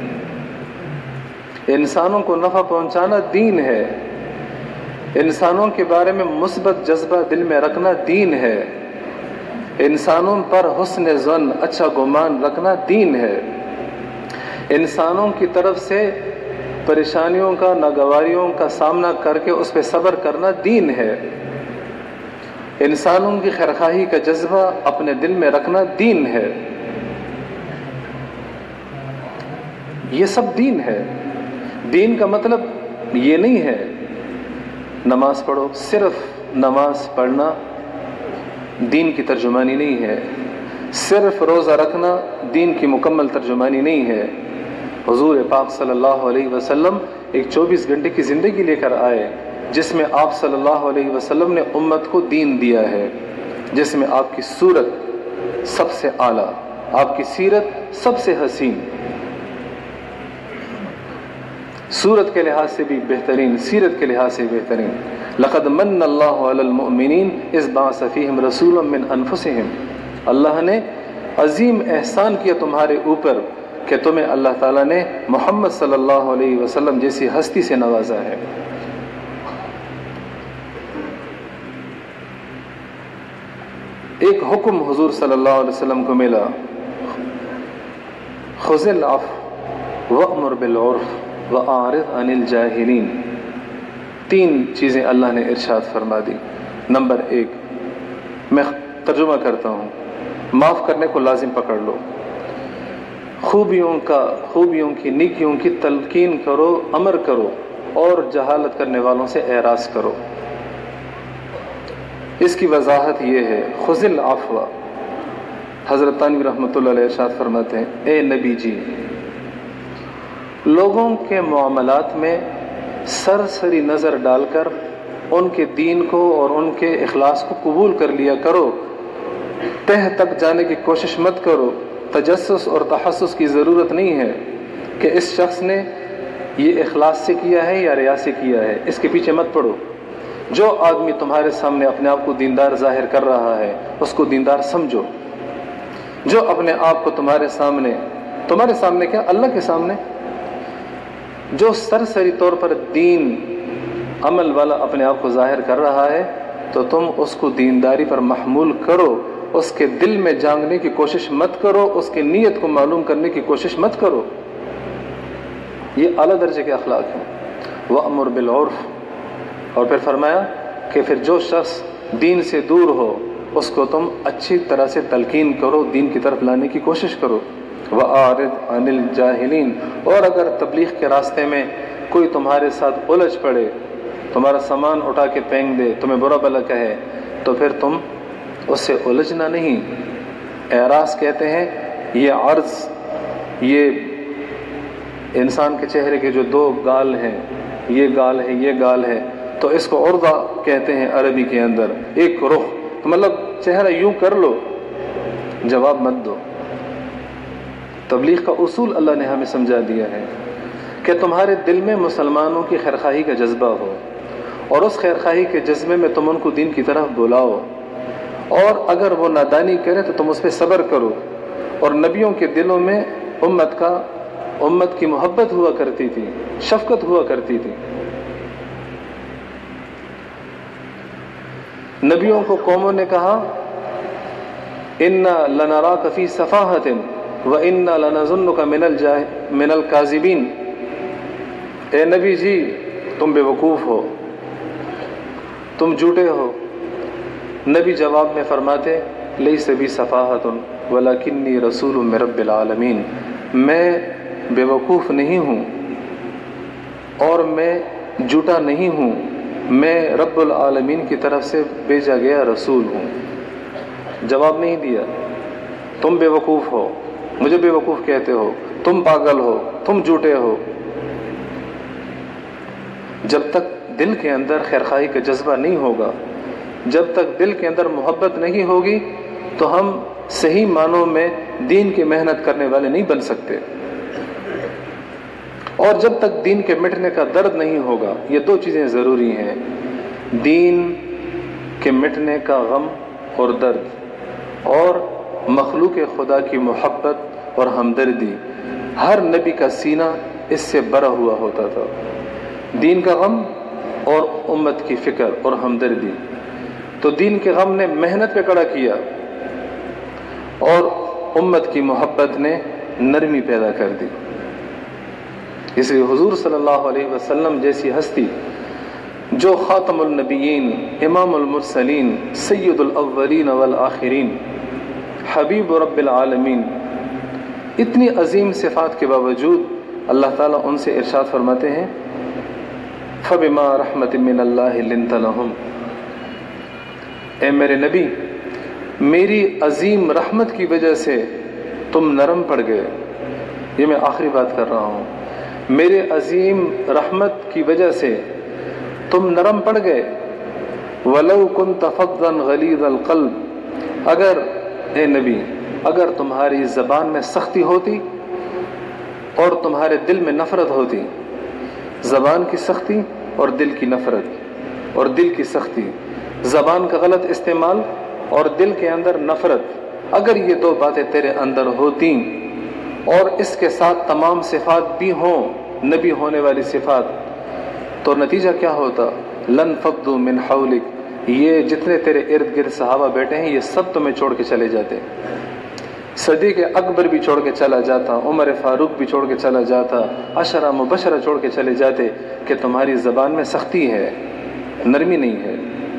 انسانوں کو نفع پہنچانا دین ہے، انسانوں کے بارے میں مثبت جذبہ دل میں رکھنا دین ہے، انسانوں پر حسن ظن، اچھا گمان رکھنا دین ہے، انسانوں کی طرف سے پریشانیوں کا، ناگواریوں کا سامنا کر کے اس پہ صبر کرنا دین ہے، انسانوں کی خیرخواہی کا جذبہ اپنے دل میں رکھنا دین ہے۔ یہ سب دین ہے۔ دین کا مطلب یہ نہیں ہے نماز پڑھو، صرف نماز پڑھنا دین کی ترجمانی نہیں ہے، صرف روزہ رکھنا دین کی مکمل ترجمانی نہیں ہے۔ حضور پاک صلی اللہ علیہ وسلم ایک 24 گھنٹے کی زندگی لے کر آئے جس میں آپ صلی اللہ علیہ وسلم نے امت کو دین دیا ہے، جس میں آپ کی صورت سب سے اعلیٰ، آپ کی سیرت سب سے حسین، صورت کے لحاظ سے بھی بہترین، سیرت کے لحاظ سے بہترین۔ لقد من اللہ علی المؤمنین اذ بعث فیہم رسولا من انفسہم، اللہ نے عظیم احسان کیا تمہارے اوپر کہ تمہیں اللہ تعالیٰ نے محمد صلی اللہ علیہ وسلم جیسی ہستی سے نوازا ہے۔ ایک حکم حضور صلی اللہ علیہ وسلم کو ملا، خذ العفو وأمر بالعرف وأعرض عن الجاہلین۔ 3 چیزیں اللہ نے ارشاد فرما دی۔ نمبر 1، میں ترجمہ کرتا ہوں، معاف کرنے کو لازم پکڑ لو، خوبیوں کی، نیکیوں کی تلقین کرو، امر کرو، اور جہالت کرنے والوں سے اعراض کرو۔ اس کی وضاحت یہ ہے، خذ العفو، حضرت تانوی رحمۃ اللہ علیہ ارشاد فرماتے ہیں، اے نبی جی، لوگوں کے معاملات میں سرسری نظر ڈال کر ان کے دین کو اور ان کے اخلاص کو قبول کر لیا کرو، تہ تک جانے کی کوشش مت کرو، تجسس اور تحسس کی ضرورت نہیں ہے کہ اس شخص نے یہ اخلاص سے کیا ہے یا ریا سے کیا ہے، اس کے پیچھے مت پڑو۔ جو آدمی تمہارے سامنے اپنے آپ کو دیندار ظاہر کر رہا ہے اس کو دیندار سمجھو، جو اپنے آپ کو تمہارے سامنے کیا، اللہ کے سامنے جو سرسری طور پر دین عمل والا اپنے آپ کو ظاہر کر رہا ہے تو تم اس کو دینداری پر محمول کرو، اس کے دل میں جاننے کی کوشش مت کرو، اس کی نیت کو معلوم کرنے کی کوشش مت کرو۔ یہ اعلیٰ درجے کے اخلاق ہیں۔ وَأْمُرْ بِالْعُرْفِ، اور پھر فرمایا کہ پھر جو شخص دین سے دور ہو اس کو تم اچھی طرح سے تلقین کرو، دین کی طرف لانے کی کوشش کرو۔ وَأَعْرِضْ عَنِ الْجَاهِلِينَ، اور اگر تبلیغ کے راستے میں کوئی تمہارے ساتھ الجھ پڑے، تمہارا سامان اٹھا کے پھینک دے، تمہیں برا بھلا کہے، تو پھر تم اس سے الجھنا نہیں۔ اعراض کہتے ہیں یہ عرض، یہ انسان کے چہرے کے جو 2 گال ہیں، یہ گال ہے، یہ گال ہے، تو اس کو عرضہ کہتے ہیں عربی کے اندر، ایک رخ، تو مطلب چہرہ یوں کر لو، جواب مت دو۔ تبلیغ کا اصول اللہ نے ہمیں سمجھا دیا ہے کہ تمہارے دل میں مسلمانوں کی خیرخواہی کا جذبہ ہو، اور اس خیرخواہی کے جذبے میں تم ان کو دین کی طرف بلاؤ، اور اگر وہ نادانی کرے تو تم اس پہ صبر کرو۔ اور نبیوں کے دلوں میں امت کی محبت ہوا کرتی تھی، شفقت ہوا کرتی تھی۔ نبیوں کو قوموں نے کہا اِنَّا لَنَرَاكَ فِي صَفَاحَةٍ وَإِنَّا لَنَظُنُّكَ مِنَ الْكَاذِبِينَ، اے نبی جی تم بے وقوف ہو، تم جھوٹے ہو۔ نبی جواب میں فرماتے لَيْسَ بِي صَفَاحَةٌ وَلَكِنِّي رَسُولٌ مِّن رَبِّ الْعَالَمِينَ، میں بے وقوف نہیں ہوں، اور میں جھوٹا نہیں ہوں، میں رب العالمین کی طرف سے بھیجا گیا رسول ہوں۔ جواب نہیں دیا، تم بے وقوف ہو، مجھے بے وقوف کہتے ہو، تم پاگل ہو، تم جھوٹے ہو۔ جب تک دل کے اندر خیرخواہی کا جذبہ نہیں ہوگا، جب تک دل کے اندر محبت نہیں ہوگی، تو ہم صحیح معنوں میں دین کی محنت کرنے والے نہیں بن سکتے۔ اور جب تک دین کے مٹنے کا درد نہیں ہوگا، یہ دو چیزیں ضروری ہیں، دین کے مٹنے کا غم اور درد، اور مخلوق خدا کی محبت اور ہمدردی۔ ہر نبی کا سینہ اس سے بھرا ہوا ہوتا تھا، دین کا غم اور امت کی فکر اور ہمدردی۔ تو دین کے غم نے محنت پہ کھڑا کیا، اور امت کی محبت نے نرمی پیدا کر دی۔ اس لیے حضور صلی اللہ علیہ وسلم جیسی ہستی، جو خاتم النبیین، امام المرسلین، سید الاولین والآخرین، حبیب رب العالمین، اتنی عظیم صفات کے باوجود اللہ تعالیٰ ان سے ارشاد فرماتے ہیں فَبِمَا رَحْمَةٍ مِّنَ اللَّهِ لِنْتَ لَهُمْ، اے میرے نبی، میری عظیم رحمت کی وجہ سے تم نرم پڑ گئے۔ یہ میں آخری بات کر رہا ہوں، میرے عظیم رحمت کی وجہ سے تم نرم پڑ گئے۔ وَلَوْ كُنْتَ فَظًّا غَلِيظَ الْقَلْبِ، اگر اے نبی، اگر تمہاری زبان میں سختی ہوتی اور تمہارے دل میں نفرت ہوتی، زبان کی سختی اور دل کی نفرت، اور دل کی سختی، زبان کا غلط استعمال اور دل کے اندر نفرت، اگر یہ دو باتیں تیرے اندر ہوتی اور اس کے ساتھ تمام صفات بھی ہوں، نبی ہونے والی صفات، تو نتیجہ کیا ہوتا؟ لن فضوا من حولک، یہ جتنے تیرے ارد گرد صحابہ بیٹھے ہیں یہ سب تمہیں چھوڑ کے چلے جاتے، صدیق اکبر بھی چھوڑ کے چلا جاتا، عمر فاروق بھی چھوڑ کے چلا جاتا، عشرہ مبشرہ چھوڑ کے چلے جاتے، کہ تمہاری زبان میں سختی ہے، نرمی نہیں ہے۔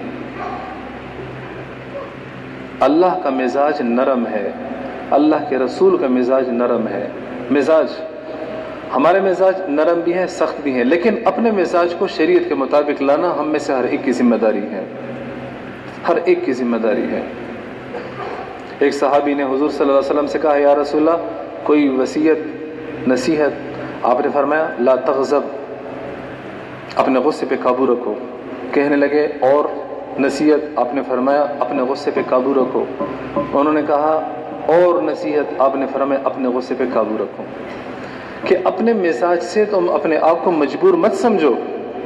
اللہ کا مزاج نرم ہے، اللہ کے رسول کا مزاج نرم ہے۔ مزاج، ہمارے مزاج نرم بھی ہیں، سخت بھی ہیں، لیکن اپنے مزاج کو شریعت کے مطابق لانا ہم میں سے ہر ایک کی ذمہ داری ہے، ہر ایک کی ذمہ داری ہے۔ ایک صحابی نے حضور صلی اللہ علیہ وسلم سے کہا یا رسول اللہ کوئی وصیت، نصیحت؟ آپ نے فرمایا لا تغضب، اپنے غصے پہ قابو رکھو۔ کہنے لگے اور نصیحت؟ آپ نے فرمایا اپنے غصے پہ قابو رکھو۔ انہوں نے کہا اور نصیحت؟ آپ نے فرمایا اپنے غصے پہ قابو رکھو۔ کہ اپنے مزاج سے تم اپنے آپ کو مجبور مت سمجھو،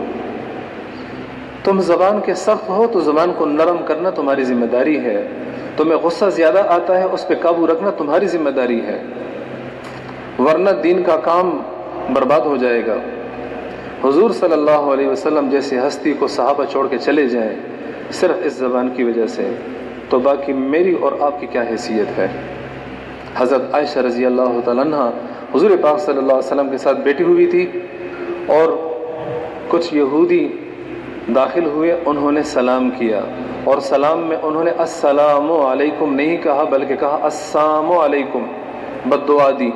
تم زبان کے سخت ہو تو زبان کو نرم کرنا تمہاری ذمہ داری ہے، تمہیں غصہ زیادہ آتا ہے اس پہ قابو رکھنا تمہاری ذمہ داری ہے، ورنہ دین کا کام برباد ہو جائے گا۔ حضور صلی اللہ علیہ وسلم جیسے ہستی کو صحابہ چھوڑ کے چلے جائیں صرف اس زبان کی وجہ سے، تو باقی میری اور آپ کی کیا حیثیت ہے؟ حضرت عائشہ رضی اللہ تعالیٰ عنہ حضور پاک صلی اللہ علیہ وسلم کے ساتھ بیٹھی ہوئی تھی، اور کچھ یہودی داخل ہوئے، انہوں نے سلام کیا، اور سلام میں انہوں نے السلام علیکم نہیں کہا بلکہ کہا السلام علیکم، بد دعا دی،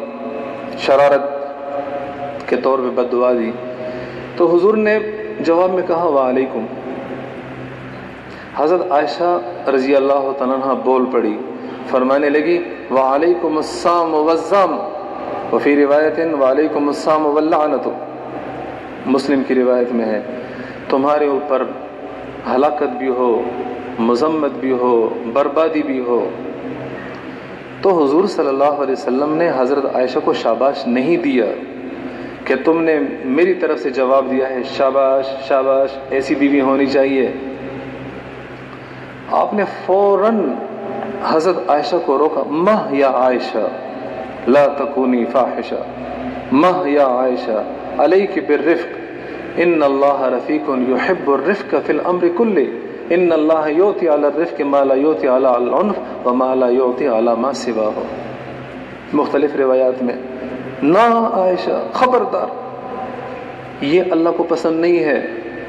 شرارت کے طور پہ بد دعا دی۔ تو حضور نے جواب میں کہا وعلیکم۔ حضرت عائشہ رضی اللہ تعالیٰ عنہ بول پڑی، فرمانے لگی وعلیکم السلام والزام، وفی روایت وعلیکم السلام واللعنت، مسلم کی روایت میں ہے تمہارے اوپر ہلاکت بھی ہو، مذمت بھی ہو، بربادی بھی ہو۔ تو حضور صلی اللہ علیہ وسلم نے حضرت عائشہ کو شاباش نہیں دیا کہ تم نے میری طرف سے جواب دیا ہے شاباش شاباش، ایسی بیوی ہونی چاہیے۔ آپ نے فوراً حضرت عائشہ کو روکا، مہ یا عائشہ لا تکونی فاحشہ، مہ یا عائشہ علیک بالرفق، ان اللہ رفیق یحب الرفق فی الامر کلہ، ان اللہ یعطی علی الرفق ما لا یعطی علی العنف وما لا یعطی علی ما سواہ۔ مختلف روایات میں نہ عائشہ، خبردار، یہ اللہ کو پسند نہیں ہے،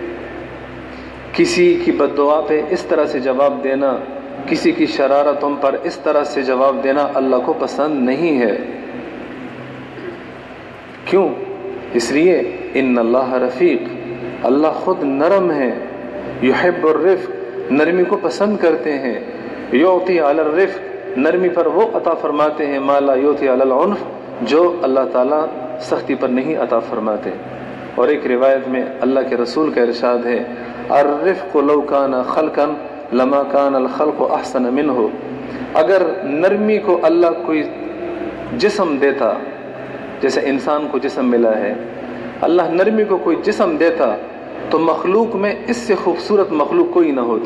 کسی کی بد دعا پہ اس طرح سے جواب دینا، کسی کی شرارت تم پر اس طرح سے جواب دینا اللہ کو پسند نہیں ہے۔ کیوں؟ اس لیے ان اللہ رفیق، اللہ خود نرم ہے، یحب الرفق، نرمی کو پسند کرتے ہیں، یعطی علی الرفق، نرمی پر وہ عطا فرماتے ہیں، ما لا یعطی علی العنف، جو اللہ تعالیٰ سختی پر نہیں عطا فرماتے۔ اور ایک روایت میں اللہ کے رسول کا ارشاد ہے، الرفق لو کان خلقا لما کان الخلق احسن منہ، اگر نرمی کو اللہ کوئی جسم دیتا، جیسے انسان کو جسم ملا ہے، اللہ نرمی کو کوئی جسم دیتا تو مخلوق میں اس سے خوبصورت مخلوق کوئی نہ ہوتی۔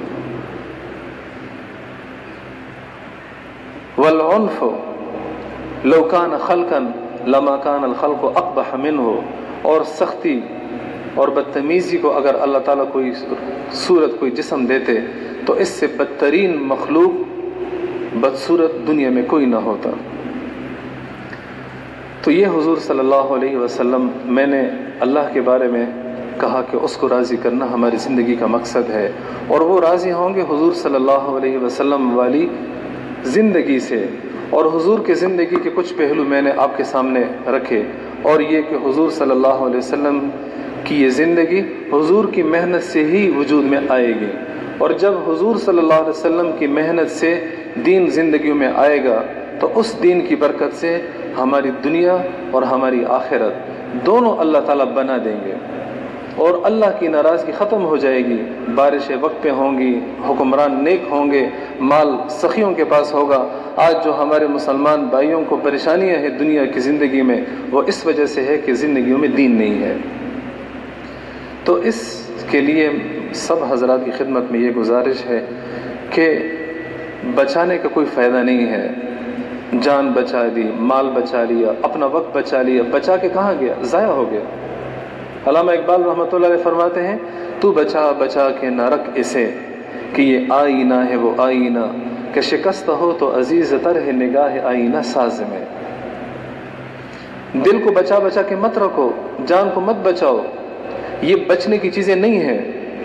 والعنف لو کان خلقا لما کان الخلق اقبح منہ، اور سختی اور بدتمیزی کو اگر اللہ تعالیٰ کوئی صورت کوئی جسم دیتے تو اس سے بدترین مخلوق بدصورت دنیا میں کوئی نہ ہوتا۔ تو یہ حضور صلی اللہ علیہ وسلم، میں نے اللہ کے بارے میں کہا کہ اس کو راضی کرنا ہماری زندگی کا مقصد ہے، اور وہ راضی ہوں گے حضور صلی اللہ علیہ وسلم والی زندگی سے۔ اور حضور کے زندگی کے کچھ پہلو میں نے آپ کے سامنے رکھے، اور یہ کہ حضور صلی اللہ علیہ وسلم کی یہ زندگی حضور کی محنت سے ہی وجود میں آئے گی، اور جب حضور صلی اللہ علیہ وسلم کی محنت سے دین زندگیوں میں آئے گا تو اس دین کی برکت سے ہماری دنیا اور ہماری آخرت دونوں اللہ تعالیٰ بنا دیں گے، اور اللہ کی ناراضگی ختم ہو جائے گی، بارشیں وقت پہ ہوں گی، حکمران نیک ہوں گے، مال سخیوں کے پاس ہوگا۔ آج جو ہمارے مسلمان بھائیوں کو پریشانیاں ہیں دنیا کی زندگی میں، وہ اس وجہ سے ہے کہ زندگیوں میں دین نہیں ہے۔ تو اس کے لیے سب حضرات کی خدمت میں یہ گزارش ہے کہ بچانے کا کوئی فائدہ نہیں ہے، جان بچا دی، مال بچا لیا، اپنا وقت بچا لیا، بچا کے کہاں گیا؟ ضائع ہو گیا۔ علامہ اقبال رحمۃ اللہ علیہ فرماتے ہیں، تو بچا بچا کے نہ رکھ اسے، کہ یہ آئینہ ہے وہ آئینہ، کہ شکست ہو تو عزیز تر ہے نگاہ آئینہ ساز میں۔ دل کو بچا بچا کے مت رکھو، جان کو مت بچاؤ، یہ بچنے کی چیزیں نہیں ہیں۔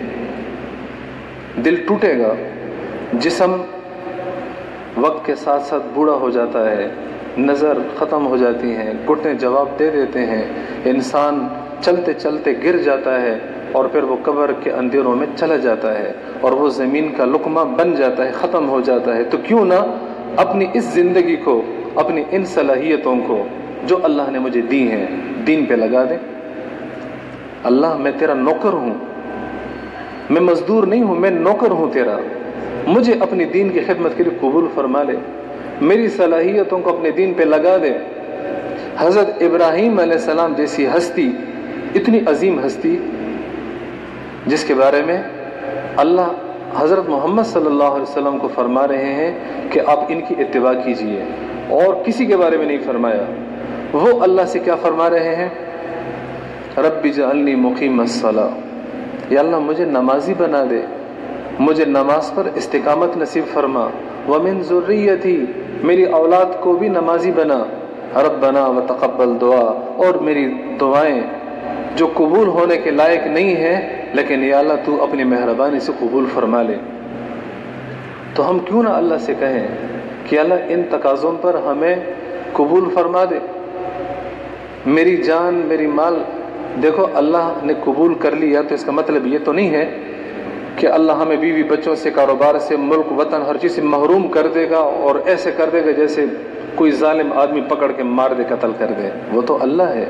دل ٹوٹے گا، جسم وقت کے ساتھ ساتھ بوڑھا ہو جاتا ہے، نظر ختم ہو جاتی ہیں، گھٹنے جواب دے دیتے ہیں، انسان چلتے چلتے گر جاتا ہے، اور پھر وہ قبر کے اندھیروں میں چلا جاتا ہے، اور وہ زمین کا لقمہ بن جاتا ہے، ختم ہو جاتا ہے۔ تو کیوں نہ اپنی اس زندگی کو، اپنی ان صلاحیتوں کو جو اللہ نے مجھے دی ہیں، دین پہ لگا دیں۔ اللہ میں تیرا نوکر ہوں، میں مزدور نہیں ہوں، میں نوکر ہوں تیرا، مجھے اپنی دین کی خدمت کے لیے قبول فرما لے، میری صلاحیتوں کو اپنے دین پہ لگا دے۔ حضرت ابراہیم علیہ السلام جیسی ہستی، اتنی عظیم ہستی جس کے بارے میں اللہ حضرت محمد صلی اللہ علیہ وسلم کو فرما رہے ہیں کہ آپ ان کی اتباع کیجئے، اور کسی کے بارے میں نہیں فرمایا۔ وہ اللہ سے کیا فرما رہے ہیں؟ رب اجعلنی مقیم الصلاۃ، یا اللہ مجھے نمازی بنا دے، مجھے نماز پر استقامت نصیب فرما، ومن ذریتی، میری اولاد کو بھی نمازی بنا، ربنا وتقبل دعا، اور میری دعائیں جو قبول ہونے کے لائق نہیں ہیں لیکن یا اللہ تو اپنی مہربانی سے قبول فرما لے۔ تو ہم کیوں نہ اللہ سے کہیں کہ اللہ ان تقاضوں پر ہمیں قبول فرما دے، میری جان میری مال۔ دیکھو اللہ نے قبول کر لیا تو اس کا مطلب یہ تو نہیں ہے کہ اللہ ہمیں بیوی بچوں سے، کاروبار سے، ملک وطن ہر چیز سے محروم کر دے گا، اور ایسے کر دے گا جیسے کوئی ظالم آدمی پکڑ کے مار دے، قتل کر دے۔ وہ تو اللہ ہے،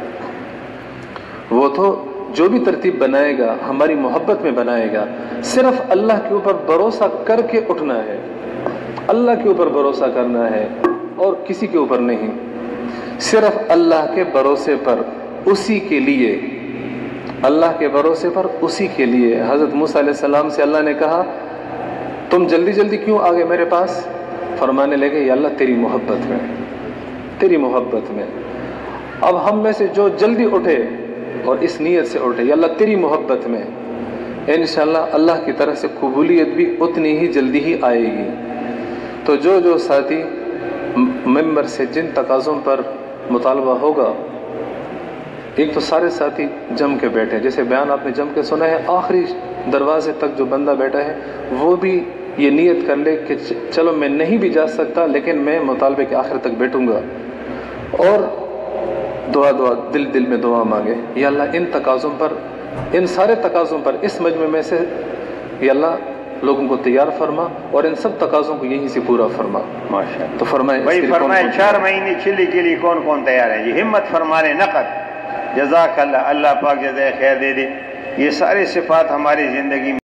وہ تو جو بھی ترتیب بنائے گا ہماری محبت میں بنائے گا۔ صرف اللہ کے اوپر بھروسہ کر کے اٹھنا ہے، اللہ کے اوپر بھروسہ کرنا ہے اور کسی کے اوپر نہیں، صرف اللہ کے بھروسے پر، اسی کے لیے، اللہ کے بھروسے پر اسی کے لیے۔ حضرت موسیٰ علیہ السلام سے اللہ نے کہا تم جلدی جلدی کیوں آ گئے میرے پاس؟ فرمانے لگے یا اللہ تیری محبت میں، تیری محبت میں۔ اب ہم میں سے جو جلدی اٹھے اور اس نیت سے اٹھے یا اللہ تیری محبت میں، انشاءاللہ اللہ کی طرف سے قبولیت بھی اتنی ہی جلدی ہی آئے گی۔ تو جو ساتھی ممبر سے جن تقاضوں پر مطالبہ ہوگا، ایک تو سارے ساتھی جم کے بیٹھے، جیسے بیان آپ نے جم کے سنا ہے، آخری دروازے تک جو بندہ بیٹھا ہے وہ بھی یہ نیت کر لے کہ چلو میں نہیں بھی جا سکتا لیکن میں مطالبے کے آخر تک بیٹھوں گا۔ اور دعا دل میں دعا مانگے، یا اللہ ان تقاضوں پر، ان سارے تقاضوں پر اس مجمع میں سے یا اللہ لوگوں کو تیار فرما اور ان سب تقاضوں کو یہیں سے پورا فرما۔ ماشاءاللہ۔ تو فرمائیں بھائی فرمائے 4 مہینے چلی کے لیے کون کون تیار ہے؟ یہ ہمت فرمانے نقد، جزاک اللہ، اللہ پاک جزائے خیر دے دے۔ یہ سارے صفات ہماری زندگی میں